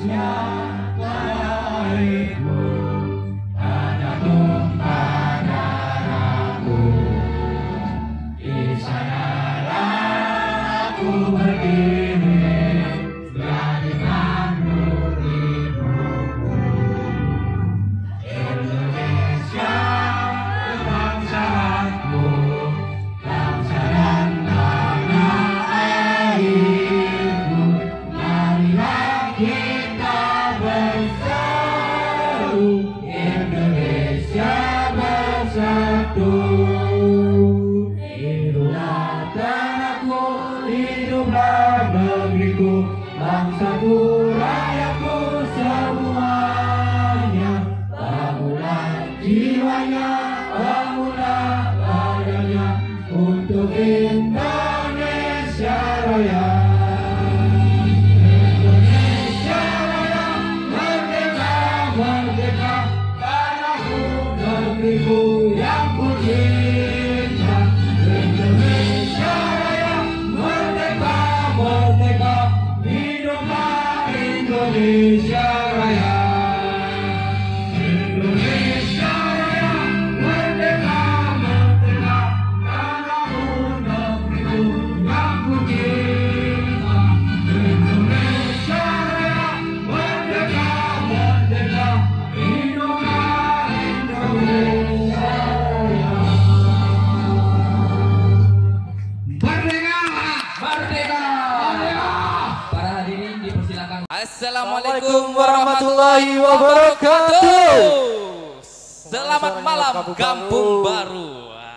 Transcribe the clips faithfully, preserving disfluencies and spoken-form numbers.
Assalamualaikum warahmatullahi wabarakatuh. Selamat malam Kampung Baru.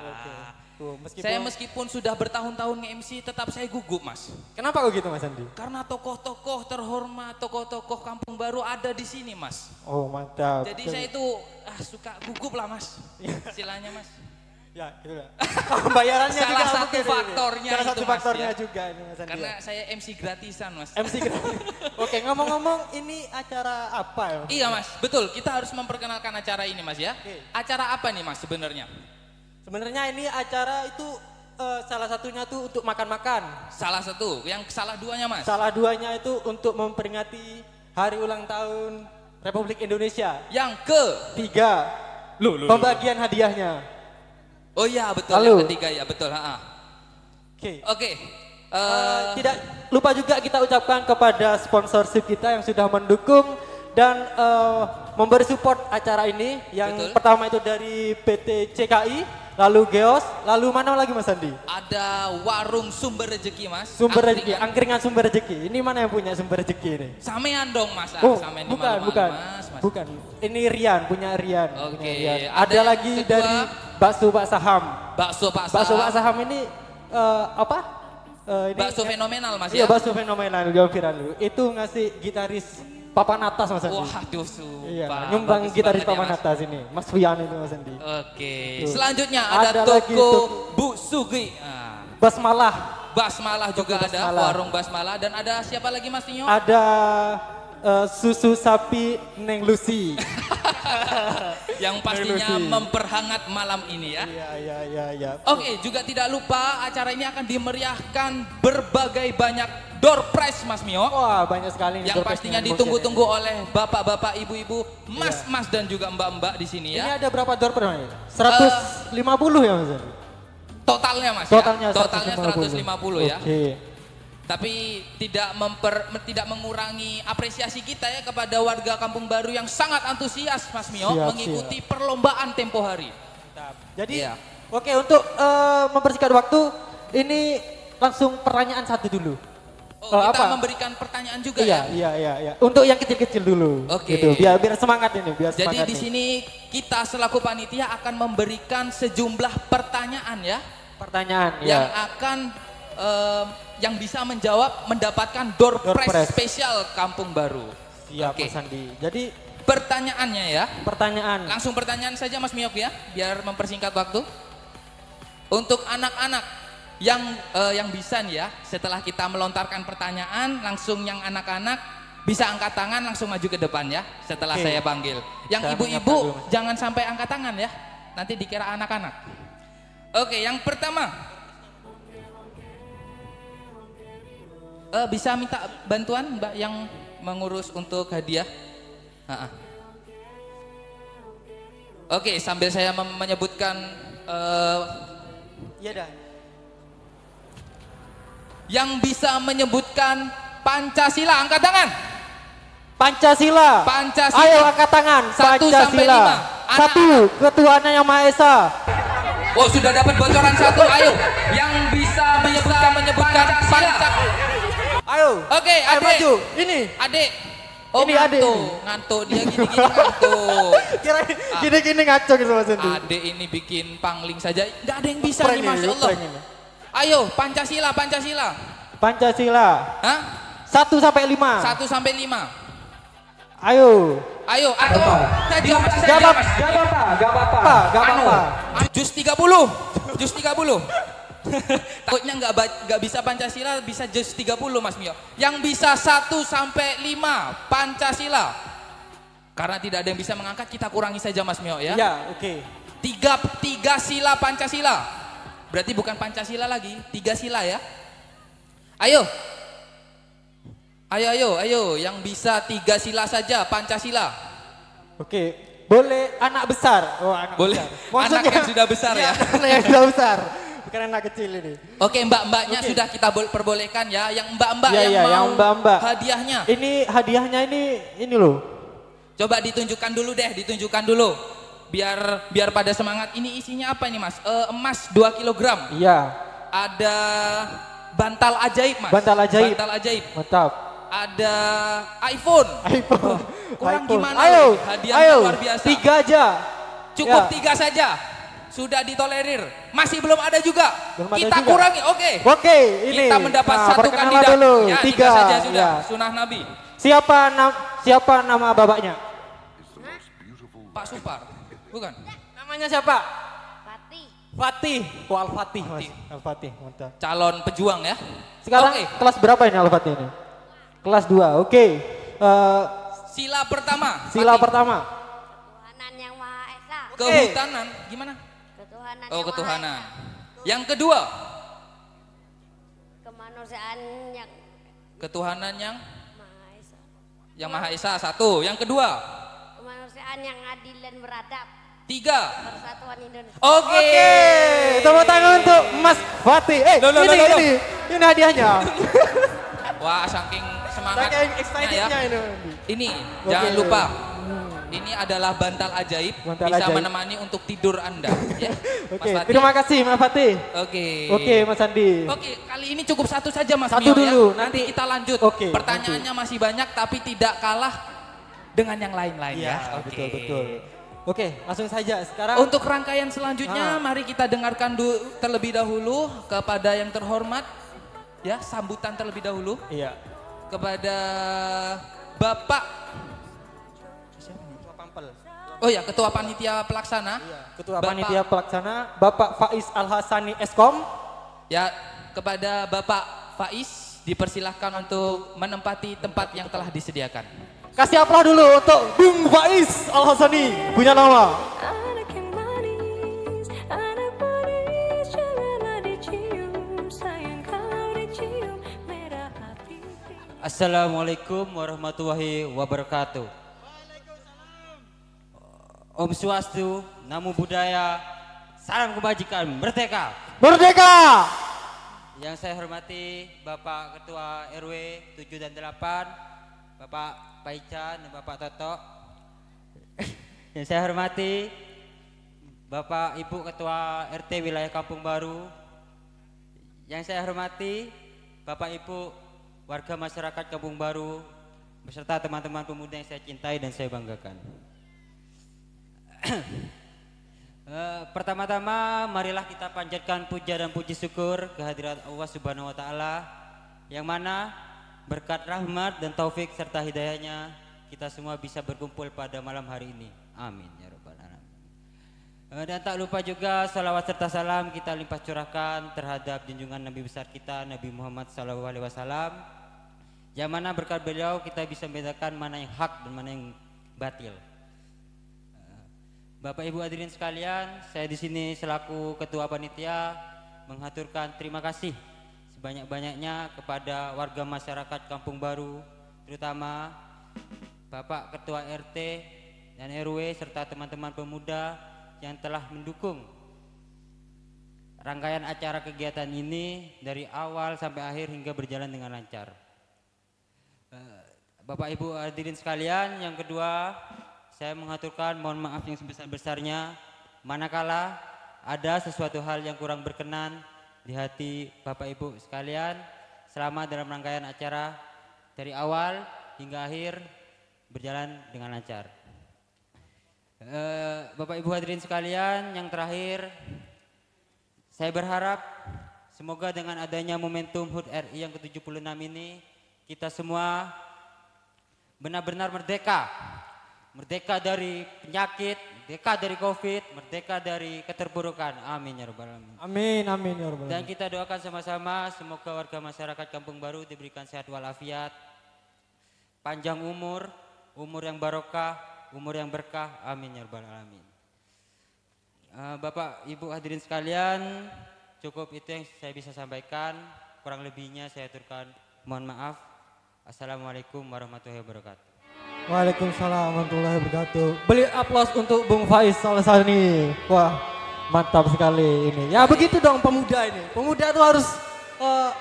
Saya meskipun sudah bertahun-tahun nge-M C tetap saya gugup, Mas. Kenapa kok gitu, Mas Andi? Karena tokoh-tokoh terhormat, tokoh-tokoh Kampung Baru ada di sini, Mas. Oh, mantap. Jadi saya itu ah, suka gugup lah, Mas. Istilahnya, Mas. Ya, gitu lah. Bayarannya salah juga satu faktornya salah itu, satu Mas, faktornya ya. juga ini, Mas Andi. Karena saya M C gratisan, Mas. M C gratis. Oke, ngomong-ngomong ini acara apa ya? Iya, Mas. Betul, kita harus memperkenalkan acara ini, Mas, ya. Oke. Acara apa nih, Mas, sebenarnya? Sebenarnya ini acara itu uh, salah satunya tuh untuk makan-makan. Salah satu, yang salah duanya, Mas? Salah duanya itu untuk memperingati hari ulang tahun Republik Indonesia. Yang ke? Tiga. Loh, loh, Pembagian loh. hadiahnya. Oh iya, betul. Lalu. Yang ketiga ya, betul. Oke. Okay. Oke. Okay. Uh, uh, tidak lupa juga kita ucapkan kepada sponsorship kita yang sudah mendukung dan uh, memberi support acara ini. Yang betul. Pertama itu dari P T C K I, lalu Geos, lalu mana lagi, Mas Andi? Ada Warung Sumber Rezeki, Mas. Sumber Rezeki, angkringan Sumber Rezeki. Ini mana yang punya Sumber Rezeki ini? Samean dong, Mas. Oh, Samean bukan, bukan. Mas, mas. Bukan. Ini Rian, punya Rian. Oke. Okay. Ada, ada lagi kedua, dari Bakso Pak Saham. Bakso Pak Saham. Bakso Pak Saham ini uh, apa? Uh, ini bakso fenomenal, Mas, iya, ya? Iya, bakso fenomenal, jauh viral dulu. Itu ngasih gitaris Papan Atas, Mas Andi. Waduh, sumpah. Iya, nyumbang gitaris Papan ya, Atas ini, Mas Fian itu, Mas Andi. Oke. Tuh. Selanjutnya ada, ada toko Bu Sugi. Nah. Basmalah. Basmalah juga Basmalah. ada, warung Basmalah. Dan ada siapa lagi, Mas Nino? Ada uh, susu sapi Neng Lucy. Yang pastinya memperhangat malam ini ya. Iya, iya, iya, iya. Oke, juga tidak lupa acara ini akan dimeriahkan berbagai banyak door prize, Mas Mio. Wah, banyak sekali nih. Yang pastinya ditunggu-tunggu oleh bapak-bapak, ibu-ibu, mas-mas dan juga mbak-mbak di sini ya. Ini ada berapa door prize? seratus lima puluh uh, ya, Mas? Totalnya, Mas. Totalnya, ya? Totalnya seratus lima puluh ya. Oke. Tapi tidak memper, tidak mengurangi apresiasi kita ya kepada warga Kampung Baru yang sangat antusias, Mas Mio, siap, mengikuti siap. perlombaan tempo hari. Mantap. Jadi, iya. Oke, untuk uh, mempersingkat waktu, ini langsung pertanyaan satu dulu. Oh, uh, kita apa? memberikan pertanyaan juga iya, ya? Iya, iya, iya. Untuk yang kecil-kecil dulu. Oke. Gitu. Biar biar semangat ini, biar Jadi semangat di nih. sini kita selaku panitia akan memberikan sejumlah pertanyaan ya. Pertanyaan yang ya. akan um, yang bisa menjawab mendapatkan door, door prize, prize spesial Kampung Baru. Siap, Oke. Mas Andi. Jadi pertanyaannya ya. Pertanyaan. Langsung pertanyaan saja, Mas Miok ya, biar mempersingkat waktu. Untuk anak-anak yang uh, yang bisa nih ya, setelah kita melontarkan pertanyaan, langsung yang anak-anak bisa angkat tangan langsung maju ke depan ya, setelah Oke. saya panggil. Yang ibu-ibu jangan sampai angkat tangan ya, nanti dikira anak-anak. Oke, yang pertama. Uh, bisa minta bantuan Mbak yang mengurus untuk hadiah? Ha-ha. Oke, sambil saya menyebutkan uh, Iya dah. Yang bisa menyebutkan Pancasila, angkat tangan. Pancasila. Pancasila. Ayo angkat tangan. Satu Pancasila. sampai lima. Satu, ketuhanan yang Maha Esa. Oh, sudah dapat bocoran satu. Ayo, yang bisa menyebutkan menyebutkan Pancasila. Ayo. Oke, Ayo adik. maju. Ini. Adik. Oh, Ini ngantuk. adik ini. Ngantuk dia gini-gini ngantuk. Kira gini-gini ngaco gitu Mas Andi. Adik ini bikin pangling saja. Enggak ada yang bisa Prank nih, ini, Masya Allah. prank ini. Ayo, Pancasila, Pancasila. Pancasila. Hah? Satu sampai lima. Satu sampai lima. Ayo. Ayo, atau saya jawab Gak saja, apa-apa. Mas. Gak apa-apa. Gak apa-apa. Gak Anu, apa-apa. Jus tiga puluh. Jus tiga puluh. Takutnya nggak nggak bisa Pancasila, bisa jus tiga puluh Mas Mio. Yang bisa satu sampai lima Pancasila. Karena tidak ada yang bisa mengangkat, kita kurangi saja Mas Mio ya. Ya, oke. Okay. Tiga, tiga sila Pancasila. Berarti bukan Pancasila lagi, tiga sila ya. Ayo. Ayo, ayo, ayo. Yang bisa tiga sila saja Pancasila. Oke. Okay. Boleh anak besar. Oh, anak Boleh. besar. Anak yang sudah besar ya. Anak yang sudah besar. Bukan anak kecil ini. Oke, mbak-mbaknya okay. sudah kita perbolehkan ya. Yang mbak-mbak ya, yang ya, mau yang mbak-mbak. hadiahnya. Ini hadiahnya ini ini loh. Coba ditunjukkan dulu deh, ditunjukkan dulu. Biar biar pada semangat. Ini isinya apa ini Mas? E, emas dua kilogram. Iya. Ada bantal ajaib Mas. Bantal ajaib. Bantal ajaib. Mantap. Ada iPhone. iPhone. Kurang iPhone. gimana? Ayo. Hadiahnya Ayo. luar biasa. Tiga aja. Cukup ya. tiga saja. Sudah ditolerir. Masih belum ada juga. Belum ada kita juga. kurangi. Oke. Oke, ini. Kita mendapat nah, satu perkenalan kandidat. Dulu. Ya, tiga. tiga saja sudah. Ya. Sunah Nabi. Siapa nam siapa nama bapaknya? Pak Supar. Bukan. Namanya siapa? Fatih. Fatih. Oh, Al-Fatih, Mas. Al-Fatih, mantap. Calon pejuang ya. Sekarang Oke. kelas berapa ini Al-Fatih ini? Kelas dua. Oke. Okay. Uh, Sila pertama. sila Fatih. pertama. Ketuhanan yang Maha Esa. Kehutanan. Gimana? Ketuhanan Oh, yang ketuhanan. Maha Esa. Yang kedua, Kemanusiaan yang ketuhanan yang Maha Esa. yang Maha Esa satu. Yang kedua, Kemanusiaan yang adil dan beradab. tiga. Persatuan Indonesia. Oke. Oke. Tepuk tangan untuk Mas Fatih. Eh, Loh, loh, ini loh, loh. ini. Ini hadiahnya. Wah, saking semangatnya Saking excitednya ya. ini. Ini Oke. jangan lupa. Ini adalah bantal ajaib, Bantal bisa ajaib. menemani untuk tidur Anda ya. Oke, Mas Fatih. terima kasih Mas Fatih. Oke. Oke, Mas Andi. Oke, kali ini cukup satu saja Mas Satu Mio dulu, ya. Nanti nanti- kita lanjut. Oke, Pertanyaannya masih banyak tapi tidak kalah dengan yang lain-lain Iya, ya. Oke. betul betul. Oke, langsung saja sekarang. Untuk rangkaian selanjutnya, Ah. mari kita dengarkan du- terlebih dahulu kepada yang terhormat, ya sambutan terlebih dahulu Iya. kepada Bapak, Ketua Pampel. oh ya Ketua Panitia Pelaksana, Iya, Ketua Bapak- Panitia Pelaksana Bapak Faiz Al-Hasani Eskom. ya kepada Bapak Faiz dipersilahkan untuk menempati tempat yang telah disediakan. Kasih aplaus dulu untuk Bung Faiz Al-Hasani, punya nama. Anak yang manis, anak manis, janganlah dicium, sayang kalau dicium, merah hati. Assalamualaikum warahmatullahi wabarakatuh. Om Swastiastu, Namo Buddhaya, salam kebajikan, merdeka. Merdeka! Yang saya hormati Bapak Ketua R W tujuh dan delapan, Bapak Paican dan Bapak Toto. Yang saya hormati Bapak Ibu Ketua R T Wilayah Kampung Baru. Yang saya hormati Bapak Ibu warga masyarakat Kampung Baru beserta teman-teman pemuda yang saya cintai dan saya banggakan. Uh, pertama-tama marilah kita panjatkan puja dan puji syukur kehadirat Allah Subhanahu wa taala yang mana berkat rahmat dan taufik serta hidayahnya kita semua bisa berkumpul pada malam hari ini. Amin ya rabbal alamin. Uh, dan tak lupa juga salawat serta salam kita limpah curahkan terhadap junjungan Nabi besar kita Nabi Muhammad sallallahu alaihi wasallam yang mana berkat beliau kita bisa membedakan mana yang hak dan mana yang batil. Bapak Ibu hadirin sekalian, saya di sini selaku Ketua Panitia mengaturkan terima kasih sebanyak-banyaknya kepada warga masyarakat Kampung Baru, terutama Bapak Ketua R T dan R W serta teman-teman pemuda yang telah mendukung rangkaian acara kegiatan ini dari awal sampai akhir hingga berjalan dengan lancar. Bapak Ibu hadirin sekalian, yang kedua saya mengaturkan mohon maaf yang sebesar-besarnya manakala ada sesuatu hal yang kurang berkenan di hati Bapak Ibu sekalian selama dalam rangkaian acara dari awal hingga akhir berjalan dengan lancar. Bapak Ibu hadirin sekalian, yang terakhir saya berharap semoga dengan adanya momentum H U T R I yang ke tujuh puluh enam ini kita semua benar-benar merdeka. Merdeka dari penyakit, merdeka dari Covid, merdeka dari keterpurukan. Amin ya rabbal alamin. Amin, amin ya rabbal alamin. Dan kita doakan sama-sama semoga warga masyarakat Kampung Baru diberikan sehat walafiat, panjang umur, umur yang barokah, umur yang berkah. Amin ya rabbal alamin. Uh, Bapak Ibu hadirin sekalian, cukup itu yang saya bisa sampaikan. Kurang lebihnya saya aturkan mohon maaf. Assalamualaikum warahmatullahi wabarakatuh. Waalaikumsalam warahmatullahi wabarakatuh. Beli aplaus untuk Bung Faiz Salsani. Wah, mantap sekali ini. Ya begitu dong pemuda ini. Pemuda tuh harus uh,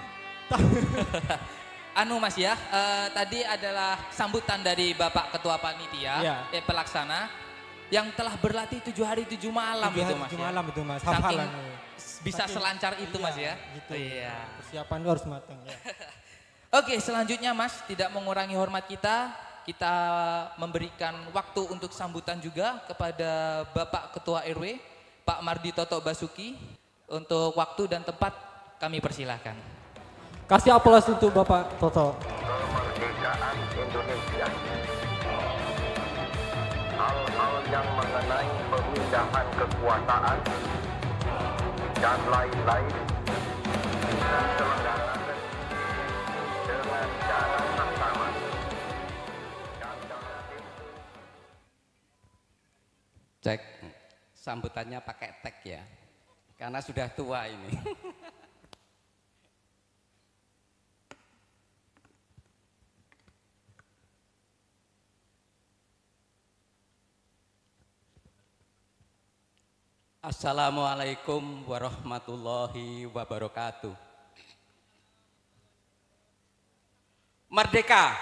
anu Mas ya, uh, tadi adalah sambutan dari Bapak Ketua Panitia, ya. eh, pelaksana yang telah berlatih tujuh hari tujuh malam tujuh itu hari, Mas tujuh ya. malam itu Mas. Saking Hafalan. bisa Saking, selancar itu iya, Mas ya. Gitu. Iya. Persiapan itu harus matang ya. Oke, selanjutnya Mas, tidak mengurangi hormat kita, kita memberikan waktu untuk sambutan juga kepada Bapak Ketua R W, Pak Mardi Toto Basuki. Untuk waktu dan tempat kami persilahkan. Kasih aplaus untuk Bapak Toto. Kemerdekaan Indonesia. Hal-hal yang mengenai pemindahan kekuasaan dan lain-lain diselenggarakan dengan cara bersama. Cek, sambutannya pakai tag ya, karena sudah tua ini. Assalamualaikum warahmatullahi wabarakatuh. Merdeka!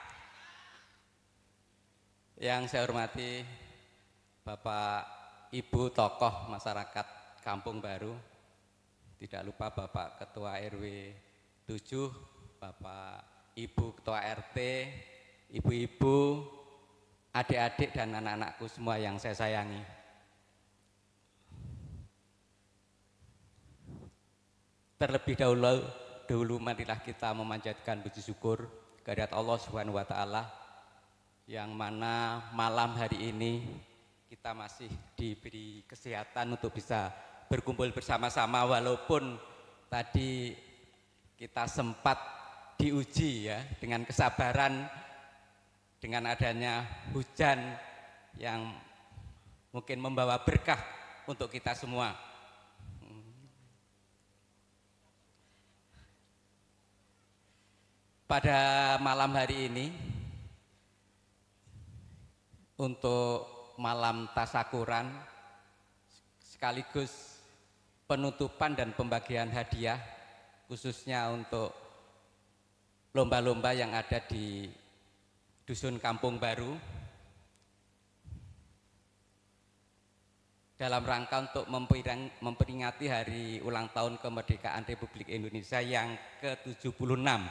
Yang saya hormati Bapak Ibu tokoh masyarakat Kampung Baru, tidak lupa Bapak Ketua R W tujuh, Bapak Ibu Ketua R T, ibu-ibu, adik-adik dan anak-anakku semua yang saya sayangi. Terlebih dahulu, dahulu marilah kita memanjatkan puji syukur kehadirat Allah Subhanahu wa taala yang mana malam hari ini kita masih diberi kesehatan untuk bisa berkumpul bersama-sama walaupun tadi kita sempat diuji ya dengan kesabaran dengan adanya hujan yang mungkin membawa berkah untuk kita semua. Pada malam hari ini untuk malam tasakuran sekaligus penutupan dan pembagian hadiah khususnya untuk lomba-lomba yang ada di Dusun Kampung Baru dalam rangka untuk memperingati hari ulang tahun kemerdekaan Republik Indonesia yang ke tujuh puluh enam.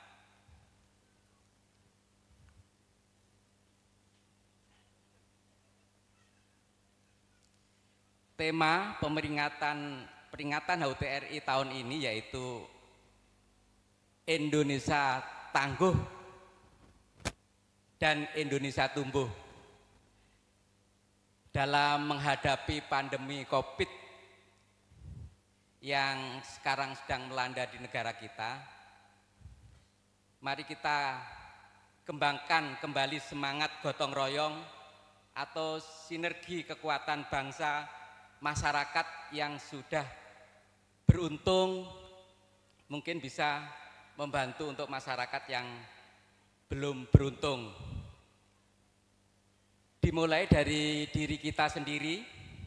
Tema peringatan peringatan H U T R I tahun ini yaitu Indonesia Tangguh dan Indonesia Tumbuh. Dalam menghadapi pandemi Covid yang sekarang sedang melanda di negara kita, mari kita kembangkan kembali semangat gotong royong atau sinergi kekuatan bangsa masyarakat yang sudah beruntung mungkin bisa membantu untuk masyarakat yang belum beruntung. Dimulai dari diri kita sendiri,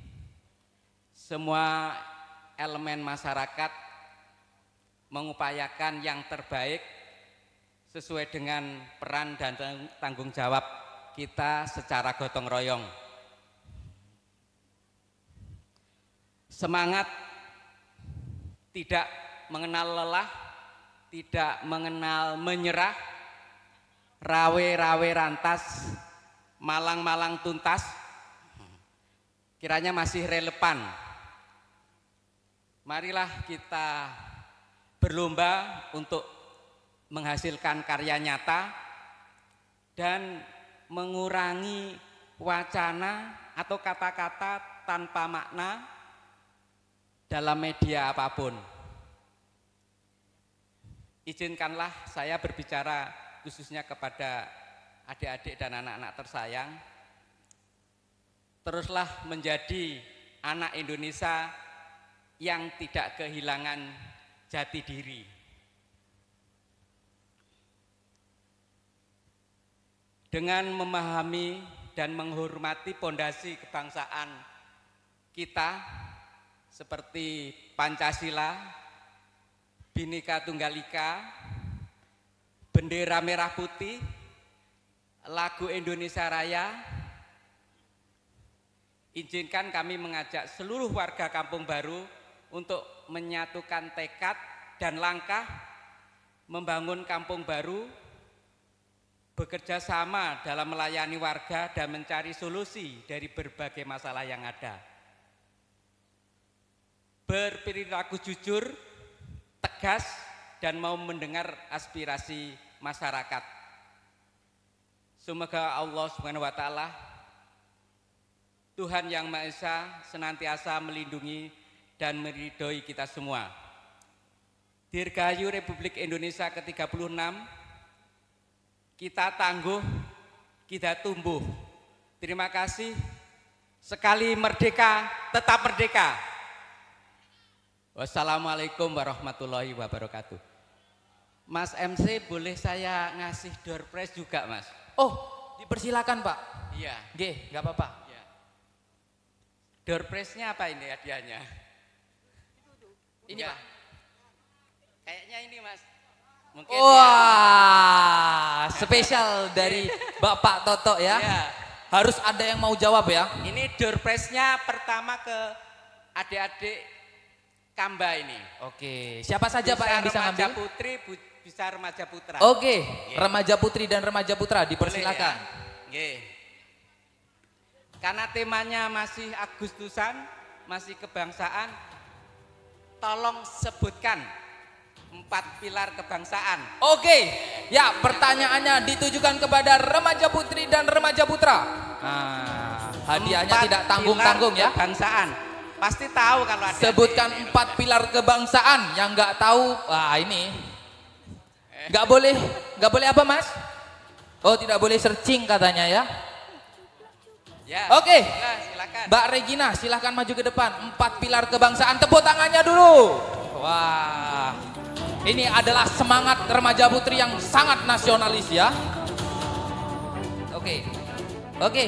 semua elemen masyarakat mengupayakan yang terbaik sesuai dengan peran dan tanggung jawab kita secara gotong royong. Semangat tidak mengenal lelah, tidak mengenal menyerah, rawe-rawe rantas, malang-malang tuntas, kiranya masih relevan. Marilah kita berlomba untuk menghasilkan karya nyata dan mengurangi wacana atau kata-kata tanpa makna dalam media apapun. Izinkanlah saya berbicara khususnya kepada adik-adik dan anak-anak tersayang. Teruslah menjadi anak Indonesia yang tidak kehilangan jati diri. Dengan memahami dan menghormati pondasi kebangsaan kita seperti Pancasila, Bhinneka Tunggal Ika, bendera merah putih, lagu Indonesia Raya, izinkan kami mengajak seluruh warga Kampung Baru untuk menyatukan tekad dan langkah membangun Kampung Baru, bekerja sama dalam melayani warga dan mencari solusi dari berbagai masalah yang ada. Berperilaku jujur, tegas, dan mau mendengar aspirasi masyarakat. Semoga Allah Subhanahu wa Ta'ala, Tuhan Yang Maha Esa, senantiasa melindungi dan meridhoi kita semua. Dirgahayu Republik Indonesia ke tiga puluh enam, kita tangguh, kita tumbuh. Terima kasih. Sekali merdeka, tetap merdeka. Wassalamualaikum warahmatullahi wabarakatuh. Mas M C, boleh saya ngasih door prize juga, Mas? Oh, dipersilakan Pak. Iya. G, nggak apa-apa. Ya. Door prize-nya apa ini hadiahnya? Ini ya. Pak. Kayaknya ini, Mas. Mungkin Wah, ya. Spesial dari Bapak Toto ya. Ya. Harus ada yang mau jawab ya. Ini door prize-nya pertama ke adik-adik Kamba ini. Oke, siapa saja bisa Pak yang bisa remaja ngambil? putri, bu- bisa remaja putra. Oke, Yeah. remaja putri dan remaja putra dipersilakan. Boleh, ya? Yeah. Karena temanya masih Agustusan, masih kebangsaan, tolong sebutkan empat pilar kebangsaan. Oke, ya pertanyaannya ditujukan kepada remaja putri dan remaja putra. Nah, hadiahnya Empat tidak tanggung-tanggung pilar ya. Kebangsaan. Pasti tahu kalau ada. Sebutkan ini. empat pilar kebangsaan. Yang nggak tahu, wah ini nggak boleh, nggak boleh apa Mas? Oh tidak boleh searching katanya ya. Ya. Oke, Ya, silakan. Mbak Regina silahkan maju ke depan. Empat pilar kebangsaan, tepuk tangannya dulu. Wah, ini adalah semangat remaja putri yang sangat nasionalis ya. Oke, oke.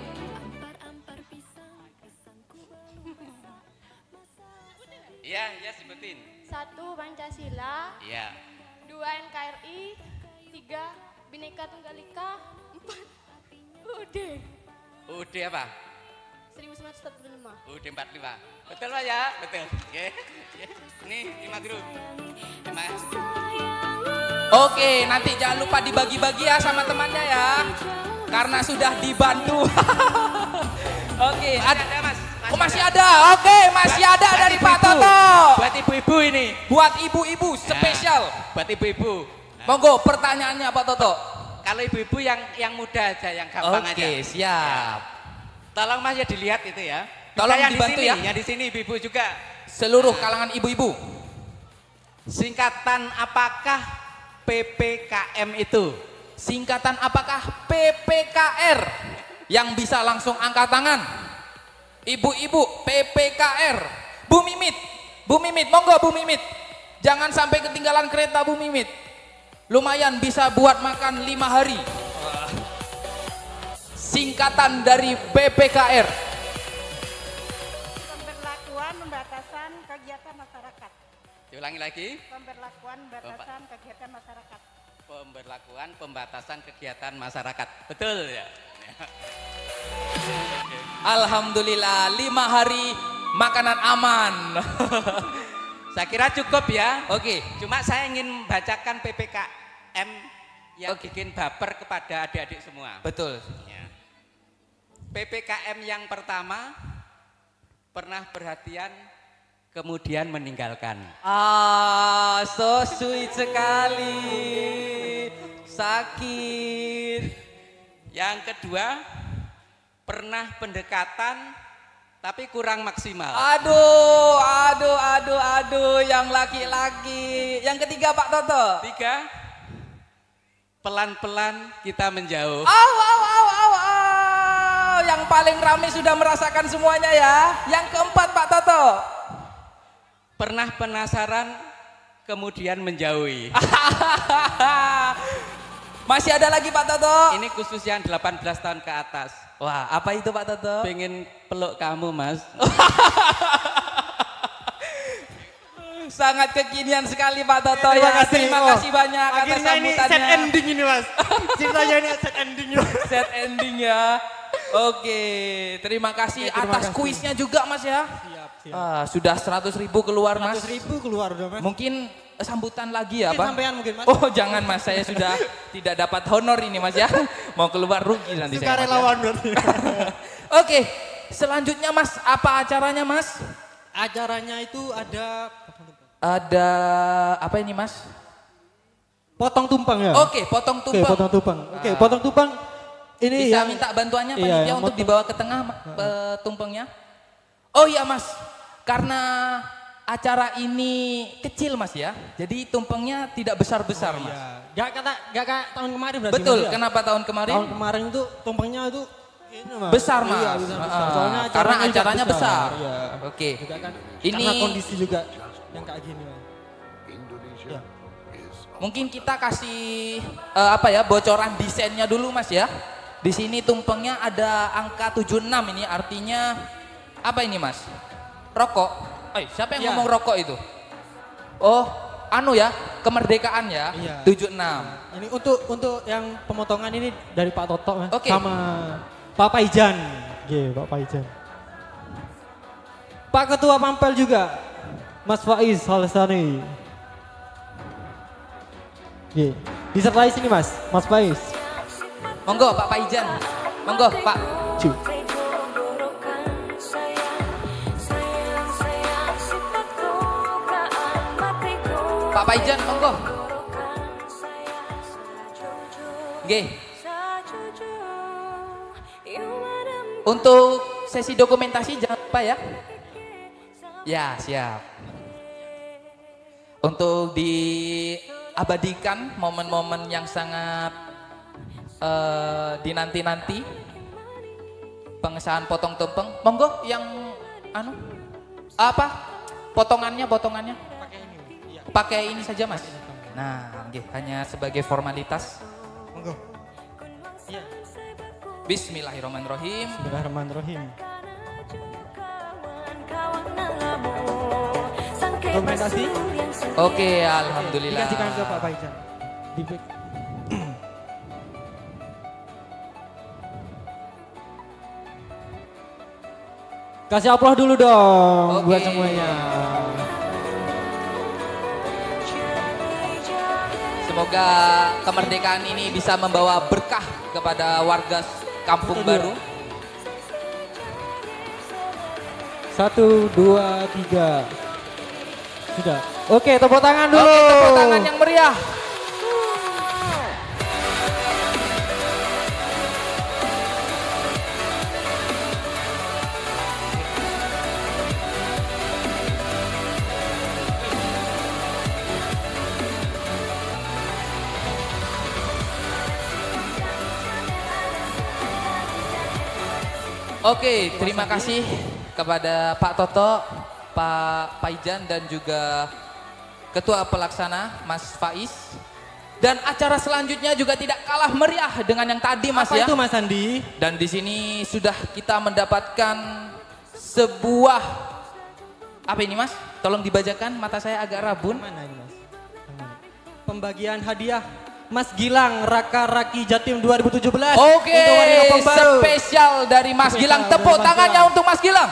Iya, ya sebutin. Satu Pancasila, Iya. dua N K R I, tiga Bhinneka Tunggal Ika, empat U D. U D apa? seribu sembilan ratus empat puluh lima. U D empat puluh lima. Betul Pak ya? Betul. Oke. Ini lima grup. Lima. Oke, nanti jangan lupa dibagi-bagi ya sama temannya ya. Karena sudah dibantu. Oke, Masih ada, ada Mas. oh masih ada. Oke, masih Buat- ada buat dari Pak ibu-ibu. Toto. Buat ibu-ibu ini. Buat ibu-ibu spesial. Nah, buat ibu-ibu. Monggo pertanyaannya Pak Toto. Kalau ibu-ibu yang yang muda aja, yang gampang aja. Oke, siap. Tolong Mas ya dilihat itu ya. Bisa Tolong yang dibantu di sini, ya. Yang di sini ibu-ibu juga. Seluruh kalangan ibu-ibu. Singkatan apakah P P K M itu? Singkatan apakah P P K R? Yang bisa langsung angkat tangan. Ibu-ibu P P K R. Bu Mimit, Bu Mimit, monggo Bu Mimit. Jangan sampai ketinggalan kereta Bu Mimit. lumayan bisa buat makan lima hari. Singkatan dari B P K R. Pemberlakuan pembatasan kegiatan masyarakat. Diulangi lagi. Pemberlakuan pembatasan kegiatan masyarakat. Pemberlakuan pembatasan kegiatan masyarakat. Betul ya. Alhamdulillah lima hari makanan aman. Saya kira cukup ya. Oke. Cuma saya ingin bacakan P P K M yang bikin baper kepada adik-adik semua. Betul. Ya. P P K M yang pertama, pernah perhatian kemudian meninggalkan. Ah, so sweet sekali. Sakit. Yang kedua, pernah pendekatan tapi kurang maksimal. Aduh, aduh, aduh, aduh, yang laki-laki. Yang ketiga Pak Toto. Tiga, pelan-pelan kita menjauh. Aw, aw, aw, aw, aw. Yang paling ramai sudah merasakan semuanya ya. Yang keempat Pak Toto. Pernah penasaran kemudian menjauhi. Masih ada lagi Pak Toto? Ini khusus yang delapan belas tahun ke atas. Wah, apa itu Pak Toto? Pengen peluk kamu, Mas. Sangat kekinian sekali Pak Toto. Terima Ya, kasih. terima Oh, kasih banyak atas akhirnya ini sambutannya. set ending ini Mas. Ceritanya ini set ending. Set ending ya. Oke, terima kasih Oke, terima atas kasih. kuisnya juga Mas ya. Siap, siap. Ah, sudah seratus ribu keluar Mas. seratus ribu keluar udah Mas. Mungkin sambutan lagi ya Mungkin Pak? sampean mungkin Mas. Oh jangan Mas, saya sudah tidak dapat honor ini Mas ya. Mau keluar rugi nanti saya Mas, ya. Sukarelawan berarti. Oke, selanjutnya Mas, apa acaranya Mas? Acaranya itu ada Ada apa ini Mas? potong tumpang ya. Oke, potong Oke, tumpeng. potong tumpang. Oke, potong tumpang ini Bisa yang minta bantuannya iya, panitia yang untuk potong. dibawa ke tengah Ma- eh, tumpengnya? Oh iya Mas, karena acara ini kecil Mas ya, jadi tumpengnya tidak besar-besar Oh, Mas. iya. Gak kata gak kayak tahun kemarin berarti. Betul, Mas, ya? kenapa tahun kemarin? Tahun kemarin itu tumpengnya itu ini, Mas. Besar Mas. Iya, besar, besar. Ah, Soalnya karena juga acaranya besar. Iya. Oke. Juga kan Ini karena kondisi juga yang kayak gini. Mas. Ya. mungkin kita kasih eh, apa ya bocoran desainnya dulu Mas ya. Di sini tumpengnya ada angka tujuh puluh enam ini artinya apa ini Mas? Rokok. Eh, siapa yang Iya. ngomong rokok itu? Oh, anu ya, kemerdekaan ya. Iya. tujuh puluh enam. Ini untuk untuk yang pemotongan ini dari Pak Toto Mas. Oke. Sama Pak Paijan. Oke, Pak Paijan. Pak Ketua Pampel juga. Mas Faiz Halsani. Oke. Disertai sini Mas, Mas Faiz. Monggo Pak Paijan. Monggo Pak. Cu. Pak Paijan monggo. Oke. Untuk sesi dokumentasi jangan lupa ya. Ya, siap. Untuk diabadikan momen-momen yang sangat eh, dinanti-nanti pengesahan potong tumpeng. Monggo yang anu apa? Potongannya, potongannya. Pakai ini. Iya. Pakai ini saja Mas. Nah, nggih, hanya sebagai formalitas. Monggo. Iya. Bismillahirrahmanirrahim. Bismillahirrahmanirrahim. Dokumentasi Oke, alhamdulillah. dikasihkan ke Pak Paijan. Di back. Kasih aplaus dulu dong Oke. buat semuanya. Semoga kemerdekaan ini bisa membawa berkah kepada warga Kampung Satu, Baru. Satu, dua, tiga. Sudah. Oke, tepuk tangan dulu. Oke, tepuk tangan yang meriah. Oke, terima kasih kepada Pak Toto, Pak Paijan dan juga Ketua Pelaksana Mas Faiz. Dan acara selanjutnya juga tidak kalah meriah dengan yang tadi Mas Apa ya. itu Mas Andi? Dan di sini sudah kita mendapatkan sebuah apa ini Mas? Tolong dibacakan, mata saya agak rabun. Mana ini Mas? Pembagian hadiah Mas Gilang Raka Raki Jatim dua ribu tujuh belas. Oke, spesial dari Mas Gilang. Tepuk tangannya untuk Mas Gilang.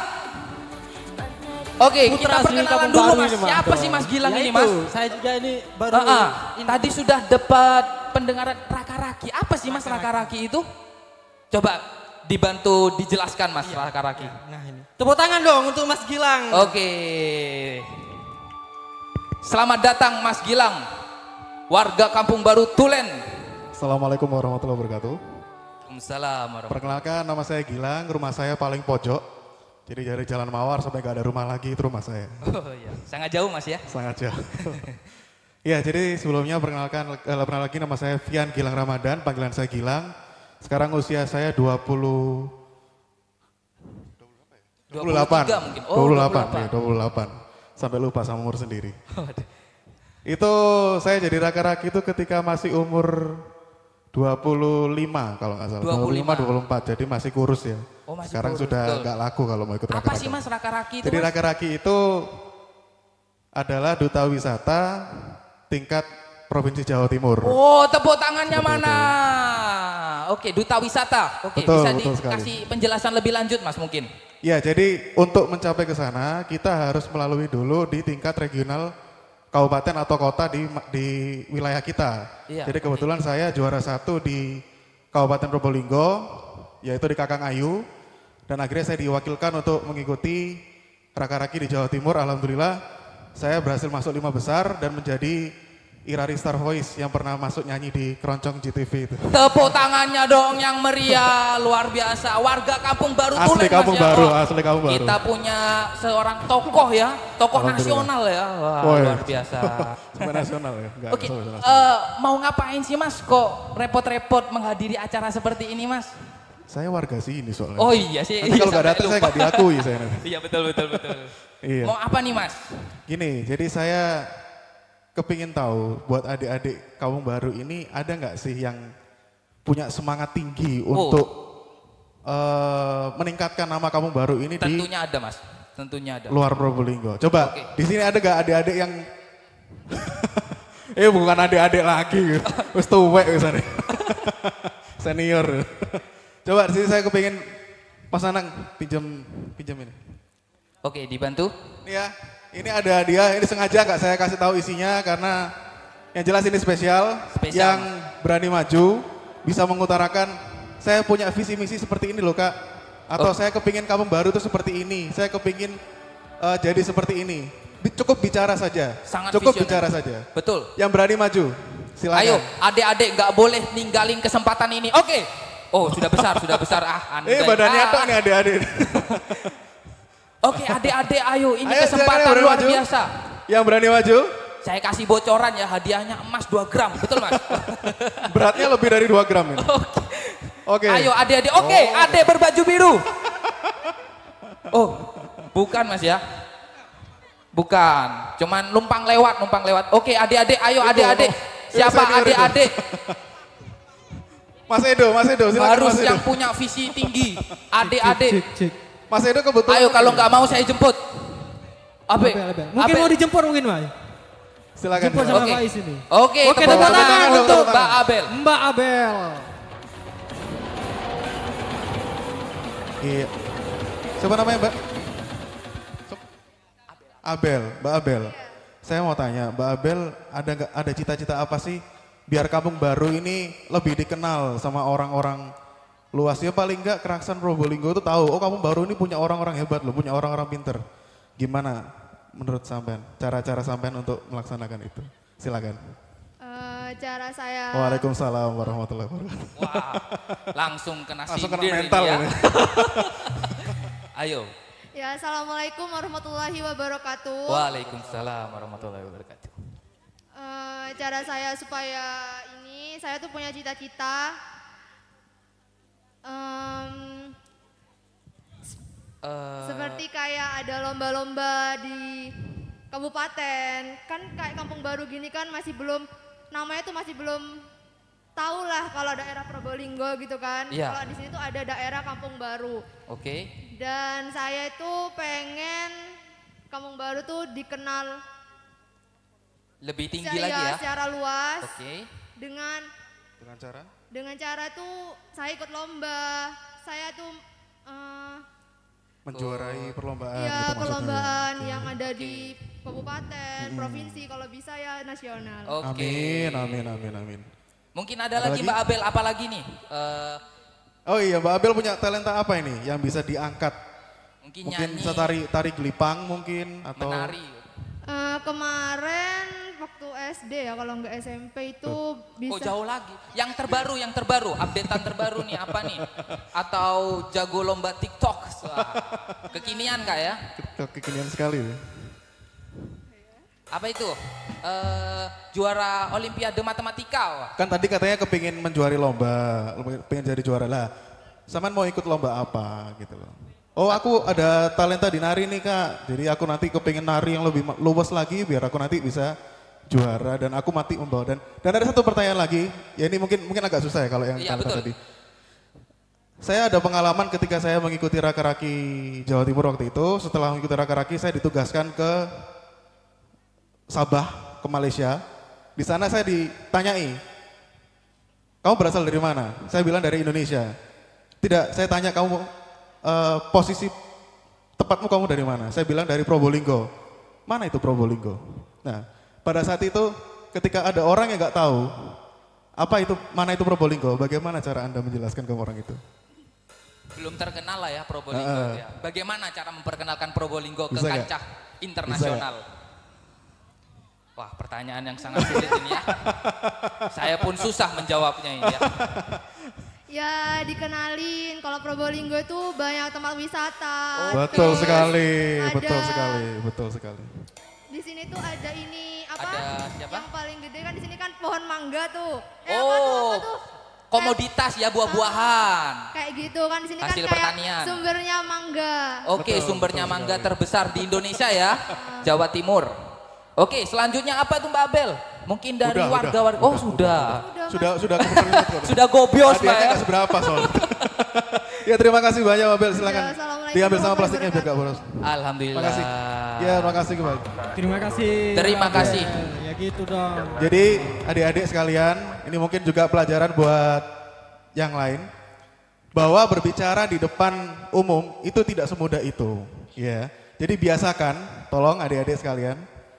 Oke, Putra kita asli perkenalan Kampung dulu Baru Mas. ini, Mas. Siapa sih Mas Gilang Ya ini itu, Mas? Saya juga ini baru. Ah, ah. Tadi sudah dapat pendengaran Raka Raki. Apa sih Mas Raka Raki itu? Coba dibantu dijelaskan Mas Raka Raki. Nah ini. Tepuk tangan dong untuk Mas Gilang. Oke. Selamat datang Mas Gilang. Warga Kampung Baru Tulen. Assalamualaikum warahmatullahi wabarakatuh. Waalaikumsalam warahmatullahi. Perkenalkan, nama saya Gilang, rumah saya paling pojok. Jadi dari Jalan Mawar sampai gak ada rumah lagi, itu rumah saya. Oh iya, sangat jauh Mas ya? Sangat jauh. Ya, jadi sebelumnya perkenalkan, eh, perkenalkan lagi nama saya Fian Gilang Ramadan, panggilan saya Gilang. Sekarang usia saya dua puluh dua puluh delapan. mungkin. Oh, dua puluh delapan, dua puluh delapan. ya, dua puluh delapan. Sampai lupa sama umur sendiri. Itu saya jadi raka-raki itu ketika masih umur dua puluh lima kalau nggak salah. dua puluh lima, dua puluh empat, jadi masih kurus ya. Oh, masih Sekarang kurus, sudah betul. nggak laku kalau mau ikut Apa raka-raki. sih Mas Raka-Raki itu Jadi Mas? raka-raki itu adalah duta wisata tingkat Provinsi Jawa Timur. Oh, tepuk tangannya Seperti mana? Oke, duta wisata. Oke, Betul, bisa betul dikasih penjelasan lebih lanjut Mas mungkin? Ya, jadi untuk mencapai ke sana kita harus melalui dulu di tingkat regional kabupaten atau kota di di wilayah kita. Iya, Jadi kebetulan saya juara satu di Kabupaten Probolinggo, yaitu di Kakang Ayu, dan akhirnya saya diwakilkan untuk mengikuti raka-raki di Jawa Timur. Alhamdulillah saya berhasil masuk lima besar dan menjadi Irari Star Voice yang pernah masuk nyanyi di Keroncong G T V itu. Tepuk tangannya dong yang meriah, luar biasa. Warga Kampung Baru Asli Tulen Kampung Mas ya. Baru, Oh, asli Kampung Baru. Kita punya seorang tokoh ya, tokoh Alhamdulillah. nasional ya. Wah, Oh, iya. luar biasa. Sampai nasional ya. Enggak, Oke, sampai nasional. eh, mau ngapain sih Mas kok repot-repot menghadiri acara seperti ini Mas? Saya warga sini soalnya. Oh iya sih. Nanti kalau iya, nggak datang sampai saya lupa. nggak diakui saya nanti. Iya betul betul betul. Iya. Mau apa nih Mas? Gini, jadi saya kepingin tahu buat adik-adik Kampung Baru ini ada nggak sih yang punya semangat tinggi Oh. untuk eh, meningkatkan nama Kampung Baru ini Tentunya ada Mas, tentunya ada. di luar Probolinggo. Coba Oke. di sini ada nggak adik-adik yang eh bukan adik-adik lagi, wis tuwek misalnya. Senior. Coba di sini saya kepingin Mas Anang pinjam pinjam ini. Oke, dibantu. Ini ya, ini ada hadiah, ini sengaja nggak saya kasih tahu isinya karena yang jelas ini spesial, Spesial, yang berani maju, bisa mengutarakan saya punya visi misi seperti ini loh Kak, atau Oh. saya kepingin Kampung Baru itu seperti ini, saya kepingin eh, jadi seperti ini. Bi- Cukup bicara saja, Sangat cukup visioner. bicara saja. Betul. Yang berani maju, silakan. Ayo, adik-adik nggak boleh ninggalin kesempatan ini. Oke. Oh, sudah besar, sudah besar. Ah, Eh andai. badannya Ah, tok nih adik-adik. Oke, adik-adik ayo, ini Ayo, silakan kesempatan yang berani luar maju. biasa. Yang berani maju, Saya kasih bocoran ya, hadiahnya emas dua gram. Betul Mas? beratnya lebih dari dua gram ini. Oke. Ayo adik-adik, oke, Oh. adik berbaju biru. Oh, bukan Mas ya? Bukan, cuman numpang lewat, numpang lewat. Oke, adik-adik, ayo Itu, adik-adik. oh. Siapa Itu senior itu. adik-adik? Mas Edo, Mas Edo, silakan Harus Mas Edo. yang punya visi tinggi. Adik-adik. Mas Edo kebetulan. Ayo kalau nggak mau saya jemput. Abe. Abel, Abel. Mungkin Abe. mau dijemput mungkin Mas. Silakan. Jemput sama Oke. Faiz ini. Oke, Oke, tepuk tepuk tangan tangan untuk dong, Mbak Abel. Mbak Abel. Iya. Siapa namanya Mbak? Sop- Abel, Mbak Abel. Saya mau tanya, Mbak Abel ada nggak ada cita-cita apa sih biar Kampung Baru ini lebih dikenal sama orang-orang luas ya, paling nggak Keraksan Probolinggo itu tahu, oh Kampung Baru ini punya orang-orang hebat loh, punya orang-orang pinter. Gimana menurut sampean cara-cara sampean untuk melaksanakan itu? Silakan. Eh, cara saya Waalaikumsalam warahmatullahi wabarakatuh. Wah, langsung kena Langsung kena sindir ini mental ya. ini. Ayo. ya assalamualaikum warahmatullahi wabarakatuh. Waalaikumsalam warahmatullahi wabarakatuh. Eh, cara saya supaya ini saya tuh punya cita-cita em, Eh, seperti kayak ada lomba-lomba di kabupaten kan kayak Kampung Baru gini kan masih belum namanya tuh masih belum tahu lah kalau daerah Probolinggo gitu kan. Iya. Kalau di sini tuh ada daerah Kampung Baru. Oke. Dan saya itu pengen Kampung Baru tuh dikenal Lebih tinggi secara, lagi ya. secara luas. Oke. Dengan Dengan cara? dengan cara tuh saya ikut lomba. Saya tuh eh, Menjuarai perlombaan ya gitu maksudnya. perlombaan yang ada di kabupaten, provinsi, kalau bisa ya nasional. Oke. Amin, amin, amin, amin. Mungkin ada, Ada lagi lagi? Mbak Abel, apa lagi nih? Eh, Oh iya, Mbak Abel punya talenta apa ini yang bisa diangkat? mungkin, Mungkin nyanyi, bisa tari tari gelipang mungkin atau menari. Eh, kemarin waktu S D ya, kalau nggak S M P itu bisa. Kok jauh lagi? Yang terbaru, yang terbaru, updatean terbaru nih apa nih? Atau jago lomba TikTok? Wah, kekinian kak ya? TikTok kekinian sekali. Apa itu? Eh, juara Olimpiade Matematika. Wah. Kan tadi katanya kepingin menjuari lomba, pengen jadi juara lah. Saman mau ikut lomba apa gitu loh. Oh aku ada talenta di nari nih kak, jadi aku nanti kepingin nari yang lebih ma- luas lagi biar aku nanti bisa juara dan aku mati membawa. Dan dan ada satu pertanyaan lagi, ya ini mungkin mungkin agak susah ya kalau yang Iya, talenta betul. tadi. Saya ada pengalaman ketika saya mengikuti Raka-Raki Jawa Timur waktu itu, setelah mengikuti Raka-Raki saya ditugaskan ke Sabah, ke Malaysia. Di sana saya ditanyai, kamu berasal dari mana? Saya bilang dari Indonesia. Tidak, saya tanya kamu eh, posisi tepatmu kamu dari mana? Saya bilang dari Probolinggo. Mana itu Probolinggo? Nah, pada saat itu ketika ada orang yang nggak tahu apa itu mana itu Probolinggo, bagaimana cara Anda menjelaskan ke orang itu? Belum terkenal lah ya Probolinggo. Uh, ya. Bagaimana cara memperkenalkan Probolinggo ke Bisa nggak? kancah internasional? Wah, pertanyaan yang sangat sulit ini ya. Saya pun susah menjawabnya ini ya. Ya dikenalin kalau Probolinggo itu banyak tempat wisata. Betul Terus sekali, ada- betul sekali, betul sekali. Di sini tuh ada ini apa? Ada siapa? Yang paling gede kan di sini kan pohon mangga tuh. Eh, apa tuh, Oh, apa tuh? komoditas ya buah-buahan. Kayak gitu kan di sini kan Hasil kayak pertanian. sumbernya mangga. Oke, Betul, sumbernya betul mangga sekali. terbesar di Indonesia ya, Jawa Timur. Oke, selanjutnya apa tuh Mbak Abel? Mungkin dari Udah, warga udah, warga. Oh, sudah. Sudah sudah kebetulan kok. Sudah gobios Mbak Hadiahnya ya. nggak seberapa soalnya. Ya terima kasih banyak Mbak Abel, silakan. Ya, assalamualaikum Diambil sama warahmatullahi plastiknya biar gak boros. Alhamdulillah. Terima kasih. Ya terima kasih kembali. Terima kasih. Terima kasih. Ya gitu dong. Jadi adik-adik sekalian, ini mungkin juga pelajaran buat yang lain. Bahwa berbicara di depan umum itu tidak semudah itu. Ya. Jadi biasakan, tolong adik-adik sekalian.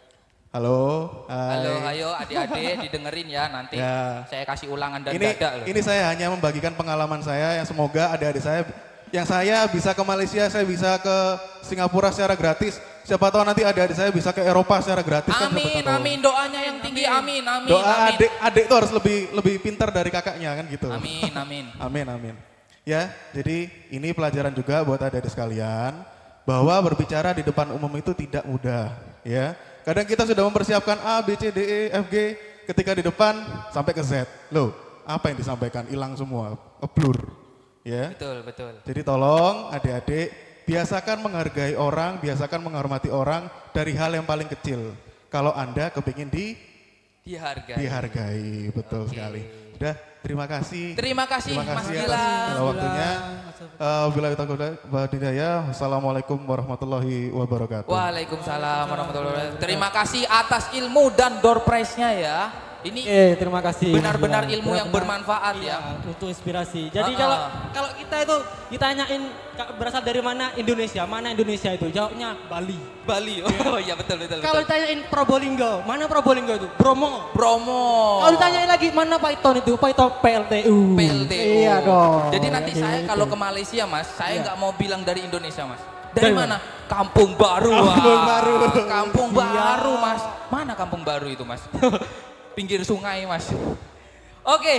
Halo. hai. Halo, ayo adik-adik didengerin ya nanti. Ya. Saya kasih ulangan dan Ini dada loh. ini saya hanya membagikan pengalaman saya yang semoga adik-adik saya yang saya bisa ke Malaysia, saya bisa ke Singapura secara gratis. Siapa tahu nanti adik-adik saya bisa ke Eropa secara gratis kan siapa Amin, tahu. amin, doanya yang tinggi, amin, amin, Doa amin. adik-adik itu harus lebih lebih pintar dari kakaknya kan gitu. Amin, amin. Amin, amin. Ya, jadi ini pelajaran juga buat adik-adik sekalian bahwa berbicara di depan umum itu tidak mudah, ya. Kadang kita sudah mempersiapkan A, B, C, D, E, F, G, ketika di depan sampai ke Z. Loh, apa yang disampaikan? Hilang semua, blur. Ya. Betul, betul. Jadi tolong adik-adik biasakan menghargai orang, biasakan menghormati orang dari hal yang paling kecil. Kalau Anda kepingin di Dihargai. dihargai, betul Oke. sekali. Udah, terima kasih. Terima kasih, Terima Mas kasih Gilang. atas waktunya. Uh, bila kita Wassalamualaikum warahmatullahi wabarakatuh. Waalaikumsalam warahmatullahi wabarakatuh. Terima kasih atas ilmu dan door prize-nya ya. Ini Eh, terima kasih. benar-benar Mas Gilang. ilmu yang Benar-benar, bermanfaat iya, ya. untuk inspirasi. Jadi Ah, kalau ah. kalau kita itu ditanyain "Kak, berasal dari mana Indonesia? Mana Indonesia itu? Jawabnya Bali. Bali. Oh iya betul betul. Kalau betul. ditanyain Probolinggo, mana Probolinggo itu? Bromo. Bromo. Kalau ditanyain lagi mana Python itu? Python P L T U. P L T U. Iya dong. Jadi nanti Kayak saya gitu. kalau ke Malaysia Mas, saya Iya. nggak mau bilang dari Indonesia Mas. Dari, Dari mana? Kampung Baru. Kampung Wah. Baru. Kampung Iya. Baru Mas. Mana Kampung Baru itu Mas? Pinggir sungai Mas. Oke.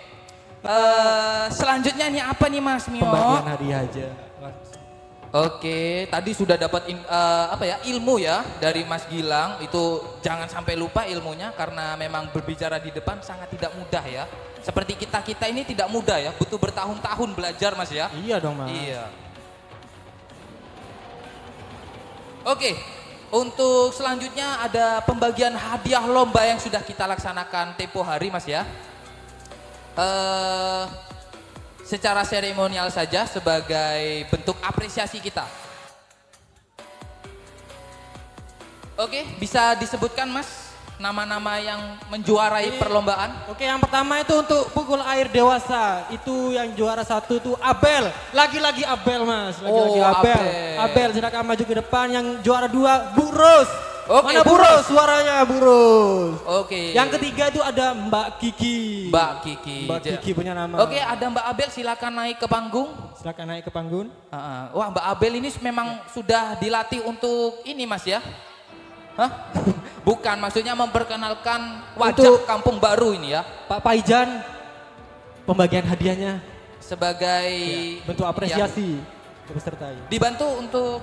Eh, selanjutnya nih apa nih Mas Mio? Pembagian hadiah aja. Oke, tadi sudah dapat in- eh, apa ya ilmu ya dari Mas Gilang. Itu jangan sampai lupa ilmunya karena memang berbicara di depan sangat tidak mudah ya. Seperti kita kita ini tidak mudah ya, butuh bertahun-tahun belajar Mas ya. Iya dong Mas. Iya. Oke, untuk selanjutnya ada pembagian hadiah lomba yang sudah kita laksanakan tempo hari Mas ya. Uh, secara seremonial saja sebagai bentuk apresiasi kita. Oke, bisa disebutkan Mas nama-nama yang menjuarai Ini, perlombaan? Oke, yang pertama itu untuk pukul air dewasa. Itu yang juara satu itu Abel. Lagi-lagi Abel Mas, lagi-lagi Oh, Abel. Abel. Abel silakan maju ke depan. Yang juara dua Bu Ros. Oke, Mana Bu Bu Ros? Ros? Suaranya Bu Ros. Oke. Yang ketiga itu ada Mbak Kiki. Mbak Kiki. Mbak Kiki punya nama. Oke, ada Mbak Abel, silakan naik ke panggung. Silakan naik ke panggung. Uh, wah, Mbak Abel ini memang sudah dilatih untuk ini Mas ya? Hah? Bukan, maksudnya memperkenalkan wajah Untuk kampung baru ini ya. Pak Paijan, pembagian hadiahnya sebagai ya, bentuk apresiasi ke peserta. Dibantu untuk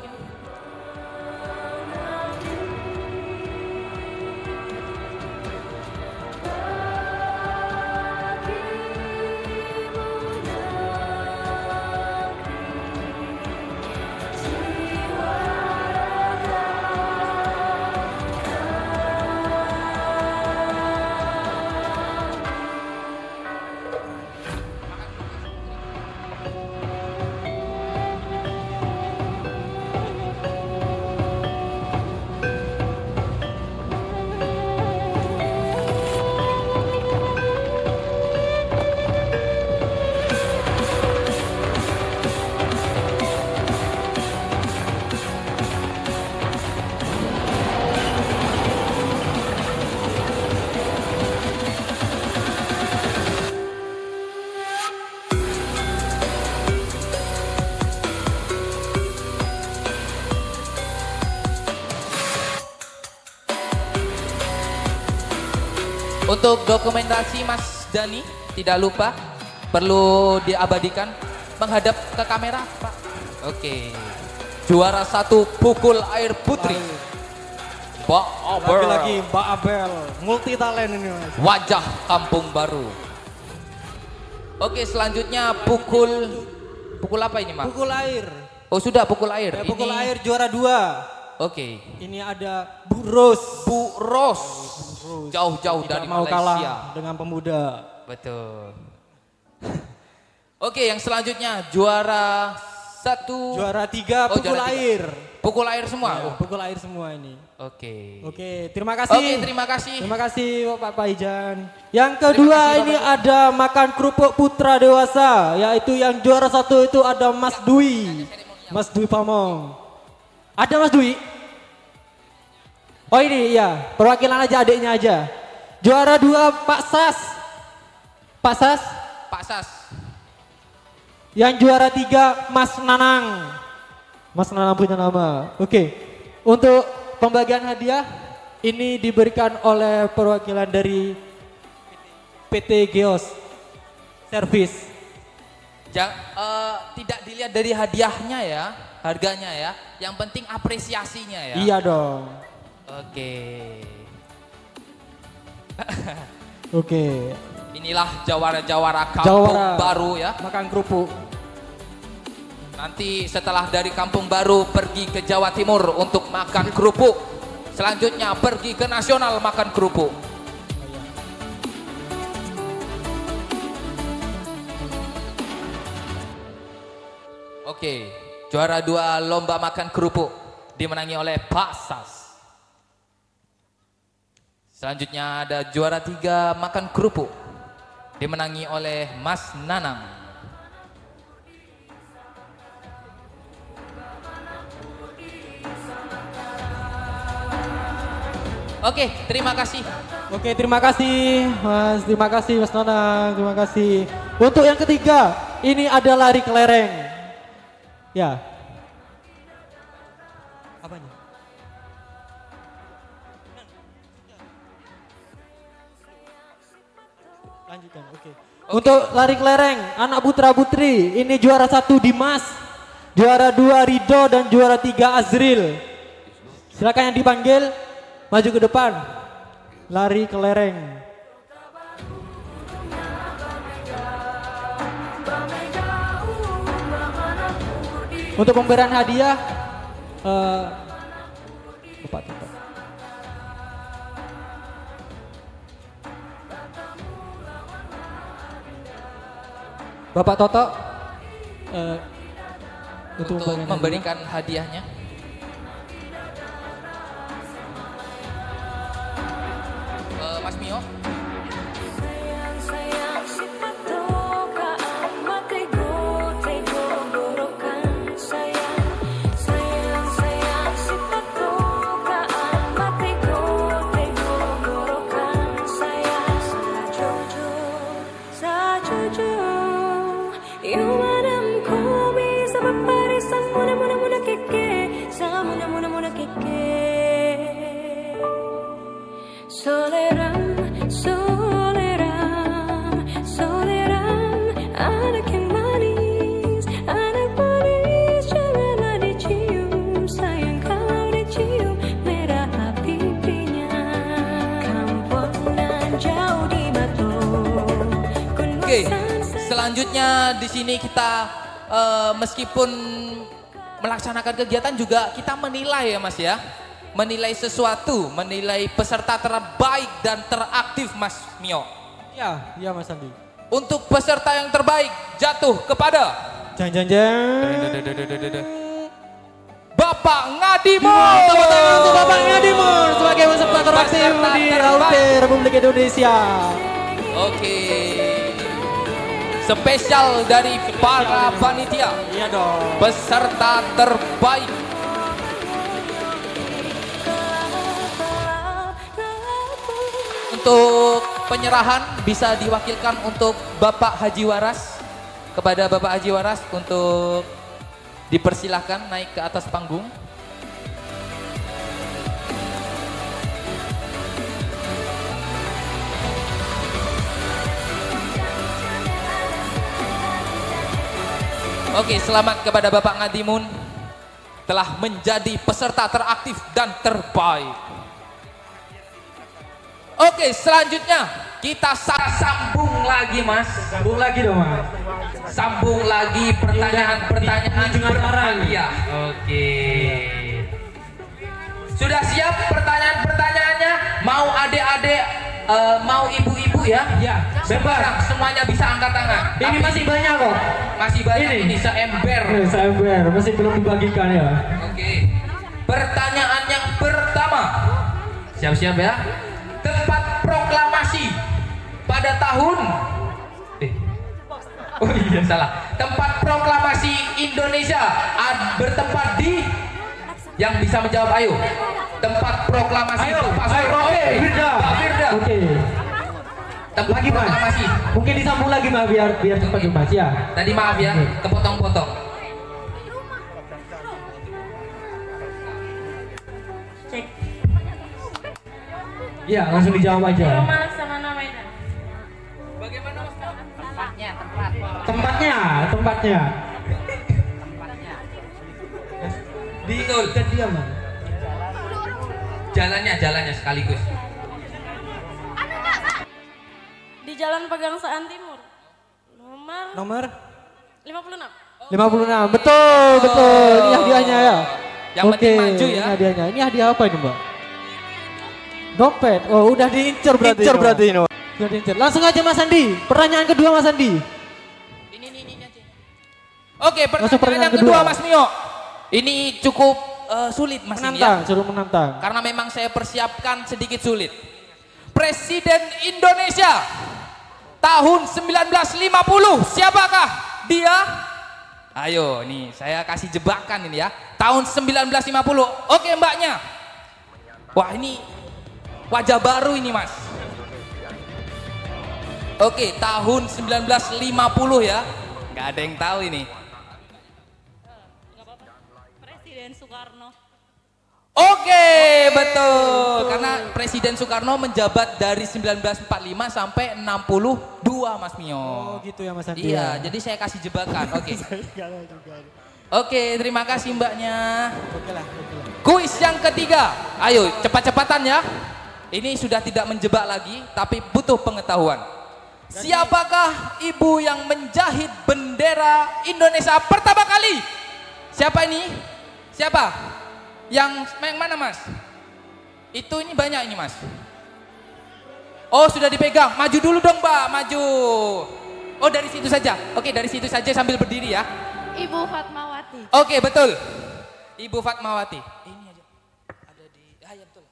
untuk dokumentasi Mas Dani, tidak lupa perlu diabadikan menghadap ke kamera Pak. Oke, juara satu pukul air putri Mbak Abel. Lagi-lagi Mbak Abel, multi talent ini Mas. Wajah kampung baru. Oke, selanjutnya pukul pukul apa ini Mas? Pukul air. Oh sudah pukul air. Ya, pukul ini... air juara dua. Oke. Ini ada Bu Ros. Bu Ros. Jauh-jauh dari mau Malaysia. kalah dengan pemuda. Betul. Oke, yang selanjutnya juara satu. Juara tiga oh, pukul juara tiga. air. Pukul air semua. Ya, oh. Pukul air semua ini. Oke. Oke, terima kasih. Oke, terima kasih. Terima kasih Pak Paijan. Yang kedua kasih, ini Bapak. Ada makan kerupuk putra dewasa, yaitu yang juara satu itu ada Mas Dwi. Mas Dwi Pamong. Ada Mas Dwi? Oh ini iya, perwakilan aja adiknya aja. Juara dua Pak Sas. Pak Sas? Pak Sas. Yang juara tiga Mas Nanang. Mas Nanang punya nama. Oke. Untuk pembagian hadiah ini diberikan oleh perwakilan dari P T Geos Service. Jang, uh, tidak dilihat dari hadiahnya ya, harganya ya. Yang penting apresiasinya ya. Iya dong. Oke. Oke. Inilah jawara-jawara kampung Jawara, baru ya. Makan kerupuk. Nanti setelah dari kampung baru pergi ke Jawa Timur untuk makan kerupuk. Selanjutnya pergi ke nasional makan kerupuk. Oke, juara dua lomba makan kerupuk dimenangi oleh Pak Sas. Selanjutnya ada juara tiga makan kerupuk dimenangi oleh Mas Nanang. Oke, terima kasih. Oke, terima kasih Mas, terima kasih Mas Nanang, terima kasih. Untuk yang ketiga, ini ada lari kelereng. Ya. Apanya? Lanjutkan, oke. Okay. Untuk lari kelereng, anak putra putri, ini juara satu Dimas, juara dua Rido dan juara tiga Azril. Silakan yang dipanggil maju ke depan. Lari kelereng. Untuk pemberian hadiah, uh, Bapak Bapak Toto uh, untuk, untuk memberikan hadiahnya. Uh, Mas Mio. Soleram, soleram, soleram, anak yang manis, anak manis, janganlah dicium, sayang kalau dicium, merah pipinya, kampungan jauh di batu. Oke, selanjutnya di sini kita uh, meskipun melaksanakan kegiatan juga kita menilai ya Mas ya. Menilai sesuatu, menilai peserta terbaik dan teraktif Mas Mio. Ya, ya Mas Andi. Untuk peserta yang terbaik jatuh kepada jang jang jang Bapak Ngadimun. Tepuk tangan untuk Bapak Ngadimun sebagai peserta teraktif di A U T Republik Indonesia. Oke. Spesial dari para panitia. Iya dong. Peserta terbaik. Untuk penyerahan bisa diwakilkan untuk Bapak Haji Waras, kepada Bapak Haji Waras untuk dipersilahkan naik ke atas panggung. Oke, selamat kepada Bapak Ngadimun telah menjadi peserta teraktif dan terbaik. Oke, selanjutnya kita sambung lagi Mas. Sambung lagi dong Mas. Sambung lagi pertanyaan-pertanyaan berhadiah. Oke. Sudah siap pertanyaan-pertanyaannya? Mau adik-adik, uh, mau ibu-ibu ya? Ya, bebas. Semuanya bisa angkat tangan. Ini masih banyak kok. Masih banyak ini, ini seember. Eh, seember, masih belum dibagikan ya. Oke. Pertanyaan yang pertama. Siap-siap ya. Tempat proklamasi pada tahun eh oh iya salah tempat proklamasi Indonesia ad, bertempat di yang bisa menjawab ayo tempat proklamasi ayo, itu Pak Firda okay. Pak Firda oke okay. tempat lagi, proklamasi Mas. Mungkin disambung lagi Mas biar biar cepat okay. Mas ya tadi maaf ya okay. kepotong-potong. Cek. Iya, langsung dijawab aja. Rumah Laksamana Medan. Bagaimana Mas? Tempatnya, tempat. Tempatnya, tempatnya. Di Betul. Kediaman. Jalannya, jalannya sekaligus. Di Jalan Pegangsaan Timur. Nomor Nomor lima puluh enam. lima puluh enam. Betul, oh. betul. Ini hadiahnya ya. Yang Oke, penting maju ya. Ini hadiahnya. Ini hadiah apa ini, Mbak? Dompet. Oh, udah diincer berarti. Incer berarti ini. Sudah diincer. Langsung aja Mas Andi. Pertanyaan kedua Mas Andi. Ini ini ini aja. Oke, pertanyaan, pertanyaan yang kedua. kedua Mas Mio. Ini cukup uh, sulit Mas menantang, ini ya. suruh menantang. Karena memang saya persiapkan sedikit sulit. Presiden Indonesia tahun seribu sembilan ratus lima puluh. Siapakah dia? Ayo, nih saya kasih jebakan ini ya. Tahun seribu sembilan ratus lima puluh. Oke, Mbaknya. Wah, ini wajah baru ini Mas. Oke, tahun seribu sembilan ratus lima puluh ya. Nggak ada yang tahu ini. Presiden Soekarno. Oke, betul. Karena Presiden Soekarno menjabat dari seribu sembilan ratus empat puluh lima sampai enam puluh dua Mas Mio. Oh gitu ya Mas Andi. Iya, jadi saya kasih jebakan. Oke. Oke, terima kasih Mbaknya. Oke lah, oke lah. Kuis yang ketiga. Ayo, cepat-cepatan ya. Ini sudah tidak menjebak lagi, tapi butuh pengetahuan. Siapakah ibu yang menjahit bendera Indonesia pertama kali? Siapa ini? Siapa? Yang yang mana Mas? Itu ini banyak ini Mas. Oh sudah dipegang, maju dulu dong Mbak, maju. Oh dari situ saja. Oke dari situ saja sambil berdiri ya. Ibu Fatmawati. Oke betul. Ibu Fatmawati. Ini aja. Ada di. Ah ya betul.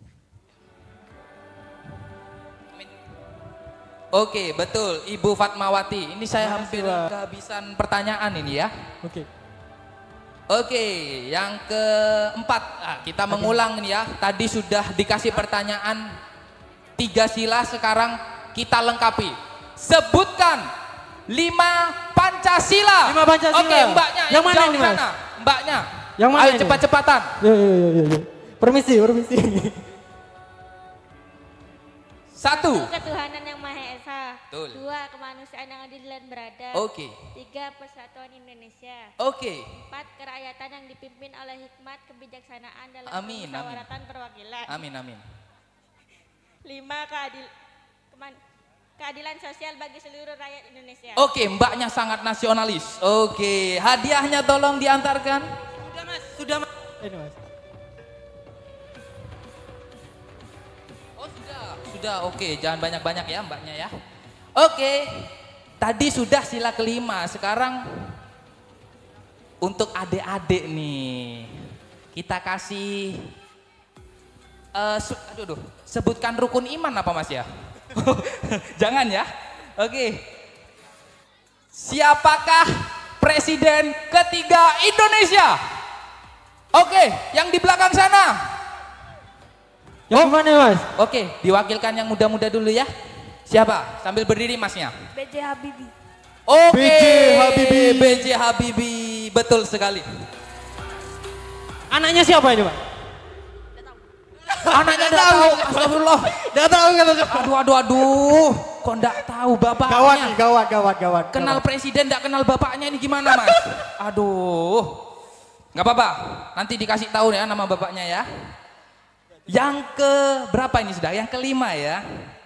Oke betul. Ibu Fatmawati. Ini saya hampir kehabisan pertanyaan ini ya. Oke. Oke, yang keempat, nah, kita mengulang nih ya. Tadi sudah dikasih pertanyaan tiga sila, sekarang kita lengkapi. Sebutkan lima Pancasila. Lima Pancasila. Oke, mbaknya yang, Yang mana jauh ini, Mas? sana. Mbaknya. Yang mana Ayo ini? cepat-cepatan. Yo, yo, yo, yo, yo. Permisi, permisi. Satu. Ketuhanan yang Maha Esa. Betul. Dua, kemanusiaan yang adil dan beradab. Oke. Tiga, persatuan Indonesia. Oke. Empat, kerakyatan yang dipimpin oleh hikmat kebijaksanaan dalam Amin, amin. permusyawaratan perwakilan. Amin, amin. Lima, keadil, keman, keadilan sosial bagi seluruh rakyat Indonesia. Oke, mbaknya sangat nasionalis. Oke, hadiahnya tolong diantarkan. Sudah mas, sudah mas. Ini mas. Oh sudah, sudah. Oke, jangan banyak-banyak ya mbaknya ya. Oke, tadi sudah sila kelima. Sekarang untuk adik-adik nih, kita kasih. Uh, aduh, aduh, sebutkan rukun iman apa mas ya? Jangan ya. Oke. Siapakah presiden ketiga Indonesia? Oke, yang di belakang sana. Yang oh. mana mas? Oke, diwakilkan yang muda-muda dulu ya. Siapa? Sambil berdiri masnya. B J Habibie. Oke, B J Habibie. B J Habibie, betul sekali. Anaknya siapa ini pak? Anaknya enggak tahu, astagfirullah. Enggak tahu kan? Aduh, aduh, aduh. Kok enggak tahu bapaknya? Gawat nih, gawat, gawat, gawat. Kenal gawat. presiden enggak kenal bapaknya ini gimana mas? Aduh. Enggak apa-apa, nanti dikasih tahu ya nama bapaknya ya. Yang ke berapa ini sudah? Yang kelima ya.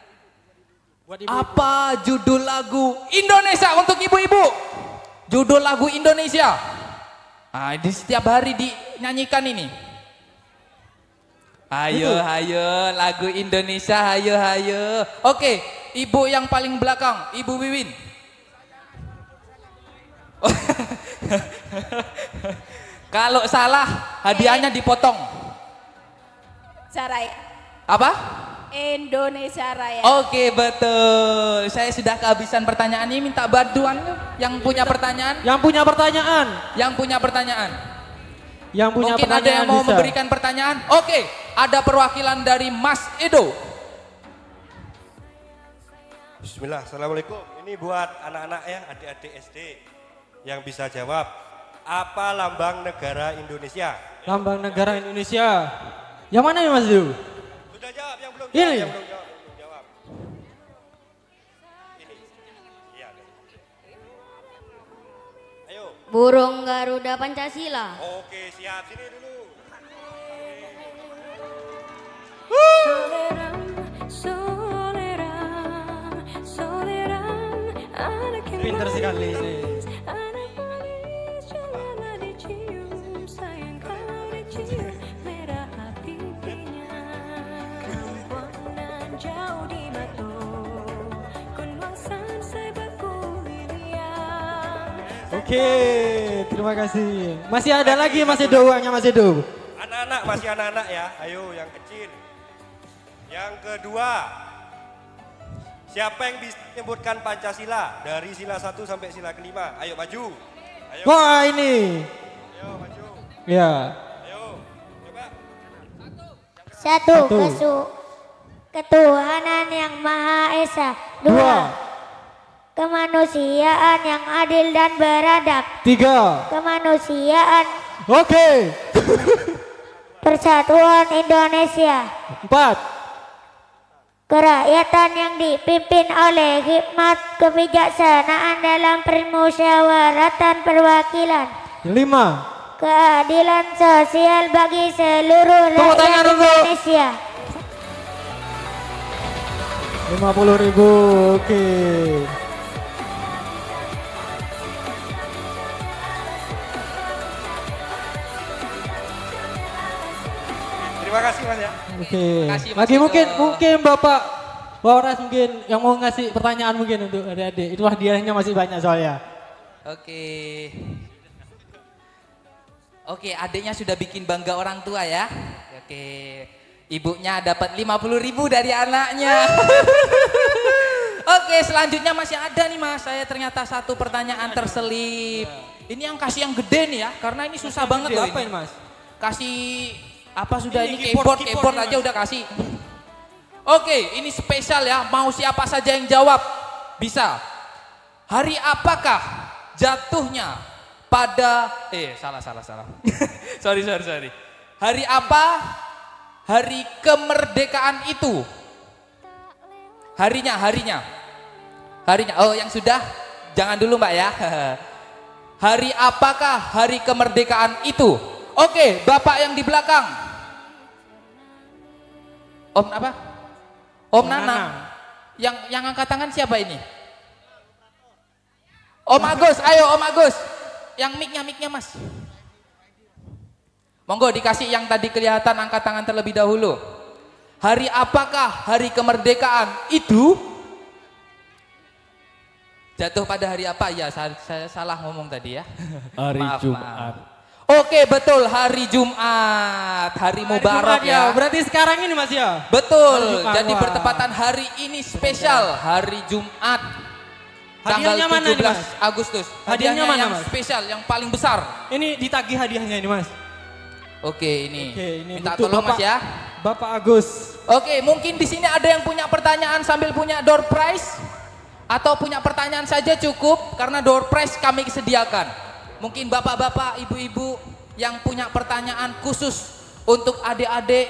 Apa judul lagu Indonesia untuk ibu-ibu? Judul lagu Indonesia. Nah, di setiap hari dinyanyikan ini. Ayo, Betul. ayo, lagu Indonesia, ayo, ayo. Oke, ibu yang paling belakang, Ibu Wiwin. Kalau salah, hadiahnya dipotong. Raya. Apa? Indonesia Raya. Oke, betul. Saya sudah kehabisan pertanyaan ini, minta bantuan yang punya pertanyaan. Yang punya pertanyaan. Yang punya pertanyaan. Yang punya Mungkin pertanyaan ada yang mau bisa. memberikan pertanyaan. Oke, ada perwakilan dari Mas Edo. Bismillah, Assalamualaikum. Ini buat anak-anak ya, adik-adik S D yang bisa jawab. Apa lambang negara Indonesia? Lambang negara Indonesia. Yang mana ya Mas Du? Sudah jawab, yang belum Ini. jawab, yang belum jawab, belum jawab. Ini. Iya. Ayo. Burung Garuda Pancasila. Oke, siap. Sini dulu. Pinter sekali ini. Oke, terima kasih. Masih ada lagi Mas Edo uangnya Mas Edo. Anak-anak, masih anak-anak ya. Ayo yang kecil. Yang kedua. Siapa yang bisa menyebutkan Pancasila dari sila satu sampai sila kelima? Ayo maju. Ayo. Wah ini. Ayo maju. Ya. Ayo. Coba. Satu, Satu. kesu, ketuhanan yang Maha Esa. Dua, Dua. kemanusiaan yang adil dan beradab. Tiga. Kemanusiaan. Oke. Persatuan Indonesia. Empat. Kerakyatan yang dipimpin oleh hikmat kebijaksanaan dalam permusyawaratan perwakilan. Lima. Keadilan sosial bagi seluruh Tepuk tangan rakyat untuk- Indonesia. Lima puluh ribu. Oke. Terima kasih Mas ya. Oke. Kasih, Mas Lagi Edo. mungkin mungkin Bapak Waras mungkin yang mau ngasih pertanyaan mungkin untuk adik-adik. Itu hadiahnya masih banyak soalnya. Oke. Oke, adiknya sudah bikin bangga orang tua ya. Oke. Ibunya dapat lima puluh ribu dari anaknya. Oke, selanjutnya masih ada nih Mas. Saya ternyata satu pertanyaan terselip. Ini yang kasih yang gede nih ya, karena ini susah banget loh apa ini. Mas? Kasih apa sudah Ini ini, keyboard, keyboard, keyboard keyboard nih, aja Mas. udah kasih. Oke, ini spesial ya. Mau siapa saja yang jawab bisa. Hari apakah jatuhnya pada eh salah salah salah. sorry sorry sorry. Hari apa? Hari kemerdekaan itu. Harinya, harinya. Harinya. Oh, yang sudah jangan dulu Mbak ya. Hari apakah hari kemerdekaan itu? Oke, Bapak yang di belakang. Om apa? Om Nanang. Yang yang angkat tangan siapa ini? Om Agus, ayo Om Agus. Yang mic-nya, mic-nya Mas. Monggo dikasih yang tadi kelihatan angkat tangan terlebih dahulu. Hari apakah hari kemerdekaan itu? Jatuh pada hari apa? Ya, saya, saya salah ngomong tadi ya. Hari Maaf, Jumat. maaf. Oke, betul, hari Jumat. Hari Mubarak Jumat ya. Berarti sekarang ini Mas ya? Betul. Jumat, Jadi wah. bertepatan hari ini spesial, hari Jumat. Hadiahnya Tanggal mana tujuh nih, belas Mas? Agustus. Hadiahnya mana, yang Mas? spesial, yang paling besar. Ini ditagih hadiahnya ini Mas. Oke, ini. Oke, ini Minta untuk tolong Bapak, Mas ya. Bapak Agus. Oke, mungkin di sini ada yang punya pertanyaan sambil punya door prize atau punya pertanyaan saja cukup karena door prize kami sediakan. Mungkin bapak-bapak, ibu-ibu yang punya pertanyaan khusus untuk adik-adik.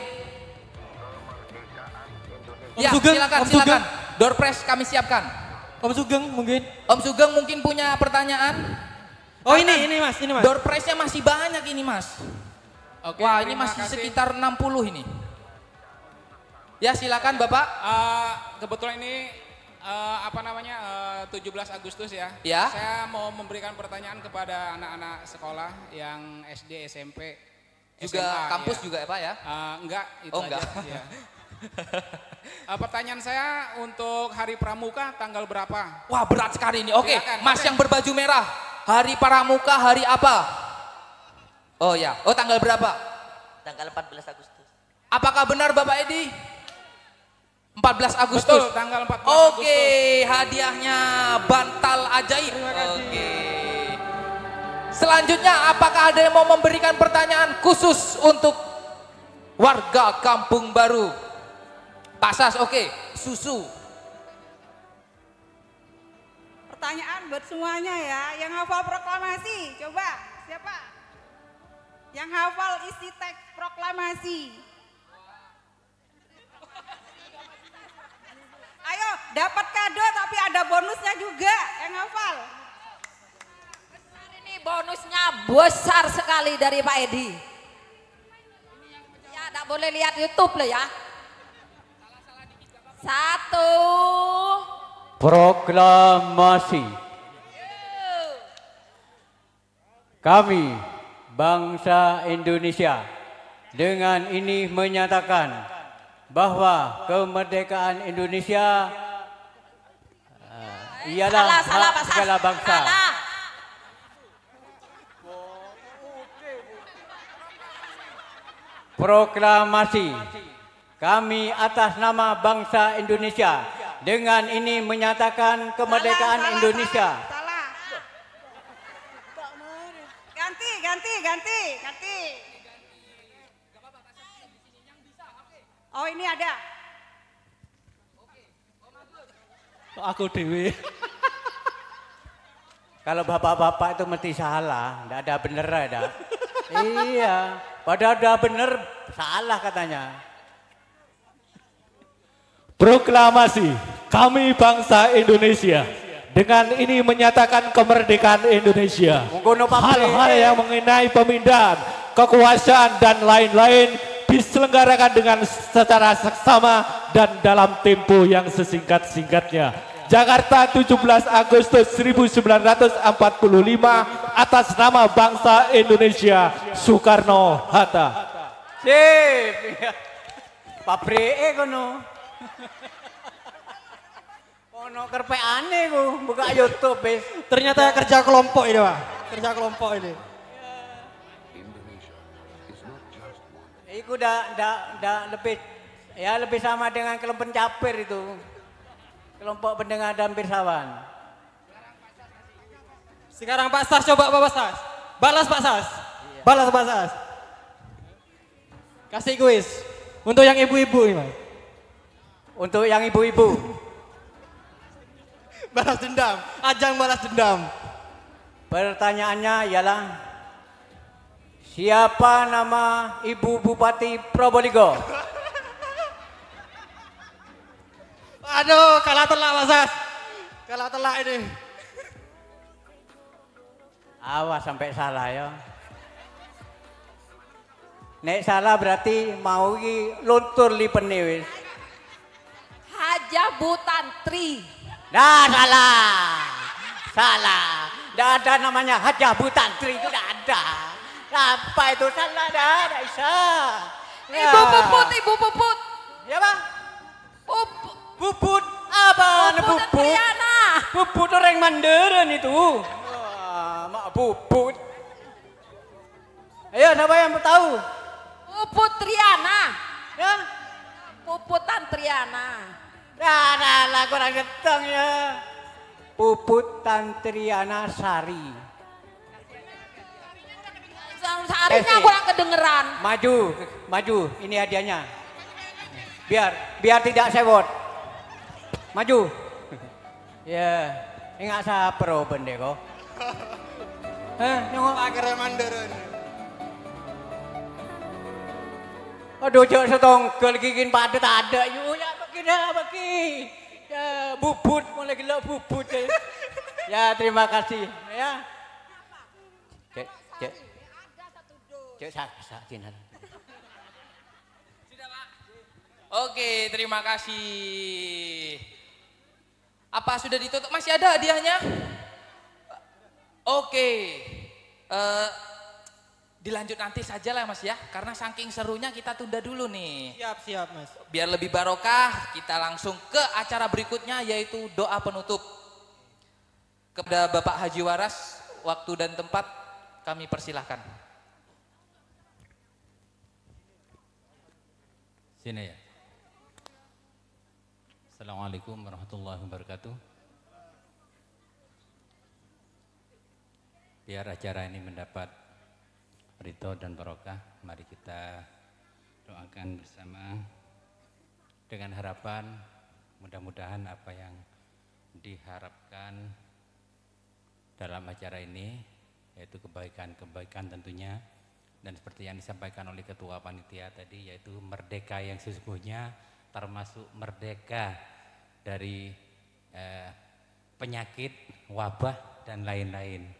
Om Ya, Sugeng, silakan, Om silakan. Sugeng. Door prize kami siapkan. Om Sugeng mungkin. Om Sugeng mungkin punya pertanyaan. Oh Karena ini, ini Mas, ini Mas. Door prize-nya masih banyak ini Mas. Oke, Wah, ini terima masih kasih. sekitar enam puluh ini. Ya, silakan Bapak. Eh, kebetulan ini eh, apa namanya eh, tujuh belas Agustus ya. Ya. Saya mau memberikan pertanyaan kepada anak-anak sekolah yang S D, S M P, Juga S M A, kampus ya. juga ya Pak ya? Eh, enggak, itu Oh, aja. enggak. Ya. Eh, pertanyaan saya untuk Hari Pramuka tanggal berapa? Wah, berat sekali ini. Oke, Silakan, Mas oke. yang berbaju merah. Hari Pramuka hari apa? Oh ya, oh tanggal berapa? Tanggal empat belas Agustus. Apakah benar Bapak Edi? empat belas Agustus. Betul, tanggal empat belas Oke, hadiahnya bantal ajaib. Oke. Selanjutnya, apakah ada yang mau memberikan pertanyaan khusus untuk warga Kampung Baru? Pak Sas, oke. Susu. Pertanyaan buat semuanya ya, yang hafal proklamasi, coba siapa? Yang hafal isi teks proklamasi. Ayo, dapat kado tapi ada bonusnya juga yang hafal. Ini bonusnya besar sekali dari Pak Edi. Ya, tidak boleh lihat YouTube loh ya. Satu. Proklamasi. Kami, bangsa Indonesia, dengan ini menyatakan bahwa kemerdekaan Indonesia uh, ialah Salah, salah, hak Pak Sas. segala bangsa. Salah. Proklamasi. Kami atas nama bangsa Indonesia dengan ini menyatakan kemerdekaan Salah, salah, Indonesia. Salah. Ganti, ganti, ganti, ganti. Oh ini ada. Aku dewe. Kalau bapak-bapak itu mesti salah, enggak ada bener ada. Iya, padahal udah bener salah katanya. Proklamasi, kami bangsa Indonesia dengan ini menyatakan kemerdekaan Indonesia. Hal-hal yang mengenai pemindahan, kekuasaan dan lain-lain diselenggarakan dengan secara seksama dan dalam tempo yang sesingkat-singkatnya. Jakarta tujuh belas Agustus seribu sembilan ratus empat puluh lima atas nama bangsa Indonesia Soekarno-Hatta. Sip. Pabrike kono. Ono kerpeane ku buka YouTube wis. Ternyata kerja kelompok ini, Pak. Kerja kelompok ini. Iku udah, udah, udah lebih, ya lebih sama dengan kelompok pencapir itu. Kelompok pendengar dan pirsawan. Sekarang Pak Sas coba Pak Sas. Balas Pak Sas. Balas Pak Sas. Kasih kuis. Untuk yang ibu-ibu ini, Pak. Untuk yang ibu-ibu. Balas dendam. Ajang balas dendam. Pertanyaannya ialah siapa nama Ibu Bupati Probolinggo? Aduh, kalah telak Pak Sas. Kalah telak ini. Awas sampai salah ya. Nek salah berarti mau ki luntur lipene wis. Haja Butantri. Dah salah. Salah. Tidak ada namanya Haja Butantri itu tidak ada. Apa itu salah dah, tidak bisa. Ibu Puput, Ibu Puput. Ya Pak? Puput. Puput apa? Puput Puput. Triana. Puput orang Manderen itu. Wah, mak Puput. Ayo siapa yang tahu? Puput Triana. Ya? Puputan Triana. Dah, dah lah kurang getong ya. Puput Tantriana Sari. Sarinya kurang kedengeran. Maju, maju. Ini hadiahnya. Biar, biar tidak sewot. Maju. Ya, ingat saya pro bende kok. Eh, nengok akhirnya manderen. Aduh, jauh setongkel gigin padet ada. Yuk, ya bagi dah, bagi. Ya, bubut, mulai gila bubut. Ya, ya terima kasih. Ya. Cek, cek. Cek, sakit, sakit. Oke, terima kasih. Apa sudah ditutup? Masih ada hadiahnya? Oke. Uh, dilanjut nanti saja lah Mas ya, karena saking serunya kita tunda dulu nih. Siap, siap Mas. Biar lebih barokah, kita langsung ke acara berikutnya yaitu doa penutup. Kepada Bapak Haji Waras, waktu dan tempat kami persilahkan. Sini ya. Assalamualaikum warahmatullahi wabarakatuh. Biar acara ini mendapat ridho dan barokah, mari kita doakan bersama dengan harapan mudah-mudahan apa yang diharapkan dalam acara ini yaitu kebaikan-kebaikan tentunya, dan seperti yang disampaikan oleh ketua panitia tadi yaitu merdeka yang sesungguhnya, termasuk merdeka dari eh, penyakit, wabah dan lain-lain,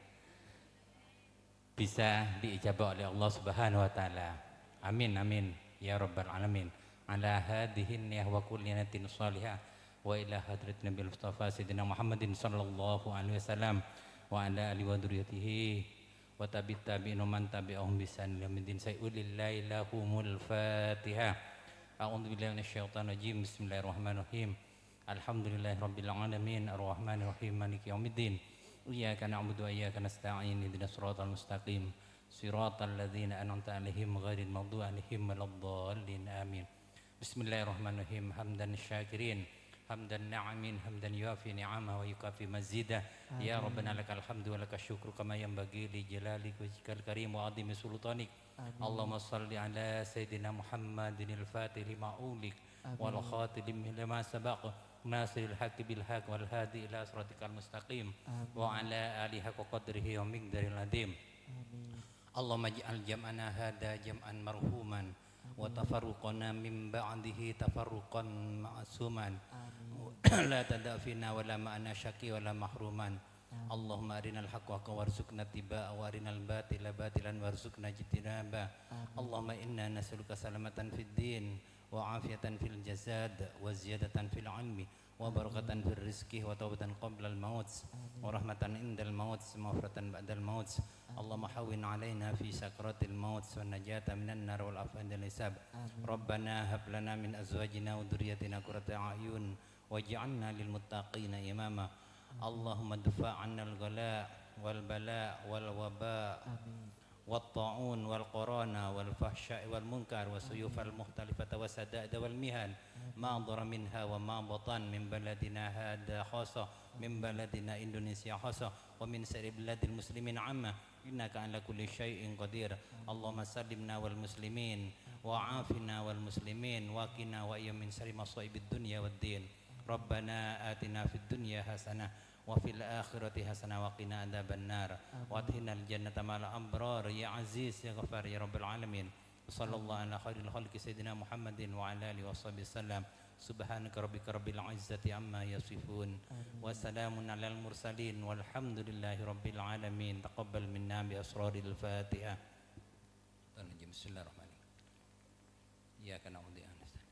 bisa diijabah oleh Allah Subhanahu wa taala. Amin amin ya rabbal alamin. Ala hadhihi niyah wa kulli niyatin shalihah wa ila hadrat Nabi Mustafa Sayyidina Muhammadin sallallahu alaihi wasallam wa ala alihi wa dzurriyyatihi wa tabi'in tabi'in man tabi'ahum bi ihsan ila yaumil din. Lillahi lahumul Fatihah. A'udzu billahi minasyaitonir rajim. Bismillahirrahmanirrahim. Alhamdulillahi rabbil alamin arrahmanir rahim maliki yaumiddin. Iyyaka na'budu wa iyyaka nasta'in ihdinas siratal mustaqim siratal ladzina an'amta 'alaihim ghairil maghdubi 'alaihim waladdallin amin. Bismillahirrahmanirrahim. Hamdan syakirin hamdan na'amin hamdan yuafi ni'amahu wa yukafi mazidah. Ya Rabbana lakal hamdu wa lakal syukru kama yanbaghi li jalalika wajhikal karim wa 'azimi sultanik. Allahumma shalli ala sayyidina Muhammadinil fatih lima ulik wal khatim lima sabaq nasiril haqqi bil haqq wal hadi ila siratikal mustaqim wa ala alihi haqqa qadrihi wa miqdaril azim. Allahumma ij'al jam'ana hada jam'an marhuman wa tafarruqana min ba'dihi tafarruqan ma'suman la tada' fina wa la ma'ana syaqi wa la mahruman. Allahumma arinal haqqa haqqa warzuqna tibaa wa arinal batila batilan warzuqna jitinaba. Allahumma inna nas'aluka salamatan fid din wa afiyatan fil jasad wa ziyadatan fil ilmi wa barakatan fil rizqi wa taubatan qabla al maut wa rahmatan indal maut wa maghfiratan ba'dal maut. Allahumma hawwin alaina fi sakratil maut wa najata minan nar wal afwa indal hisab. Rabbana hab lana min azwajina wa dhurriyyatina qurrata a'yun waj'alna lil muttaqina imama. Allahumma dfa' 'anna al-ghala wal bala wal waba wat ta'un wal qarana wal fahsya wal munkar wa suyuf al mukhtalifata wa sadad wal mihan ma dhara minha wa ma batan min baladina hada khassa min baladina Indonesia khassa wa min sa'ir biladil muslimin 'amma innaka ala kulli syai'in qadir. Allahumma sallimna wal muslimin wa afina wal muslimin wa qina wa iyam min syarri masaibid dunya wad din. Rabbana atina fid dunya hasanah wa fil akhirati hasanah wa qina adzabannar wa adkhilnal jannata ma'al abrar ya aziz ya ghafar ya rabbal alamin. Sallallahu ala khairil khalqi sayyidina Muhammadin wa ala alihi washabihi sallam. Subhanaka rabbika rabbil izzati amma yasifun wa salamun alal mursalin walhamdulillahi rabbil alamin. Taqabbal minna bi asraril Fatihah. Bismillahirrahmanirrahim. Iyyaka na'budu wa iyyaka nasta'in.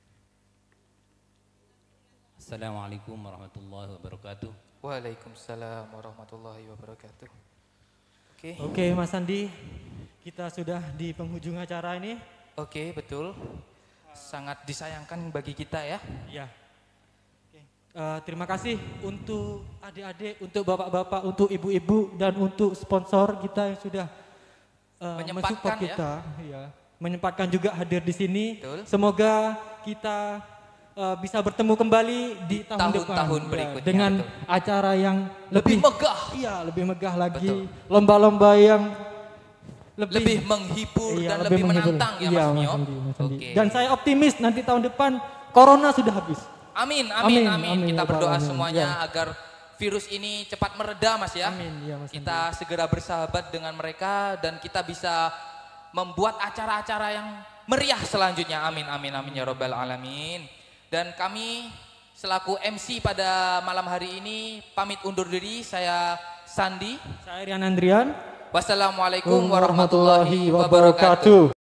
Assalamualaikum warahmatullahi wabarakatuh. Waalaikumsalam warahmatullahi wabarakatuh. Oke. Oke, Mas Andi, kita sudah di penghujung acara ini. Oke, betul. Sangat disayangkan bagi kita ya. Iya. Oke. Uh, terima kasih untuk adik-adik, untuk bapak-bapak, untuk ibu-ibu, dan untuk sponsor kita yang sudah uh, menyempatkan kita. ya. Iya. Menyempatkan juga hadir di sini. Betul. Semoga kita Uh, bisa bertemu kembali di, di tahun, tahun depan tahun ya, berikutnya dengan betul. acara yang lebih, lebih megah. Iya, lebih megah lagi. Lomba-lomba yang lebih, lebih menghibur iya, dan lebih lebih menghibur. menantang ya Iya, Mas Mio. Andi, Mas Andi. Oke. Dan saya optimis nanti tahun depan corona sudah habis. Amin, amin, amin. Amin, amin Kita ya, berdoa amin. semuanya Ya. agar virus ini cepat mereda Mas ya. Amin, ya, Mas kita Andi. segera bersahabat dengan mereka dan kita bisa membuat acara-acara yang meriah selanjutnya. Amin, amin, amin ya robbal alamin. Dan kami selaku M C pada malam hari ini pamit undur diri. Saya Sandi. Saya Rian Andrian. Wassalamualaikum warahmatullahi wabarakatuh.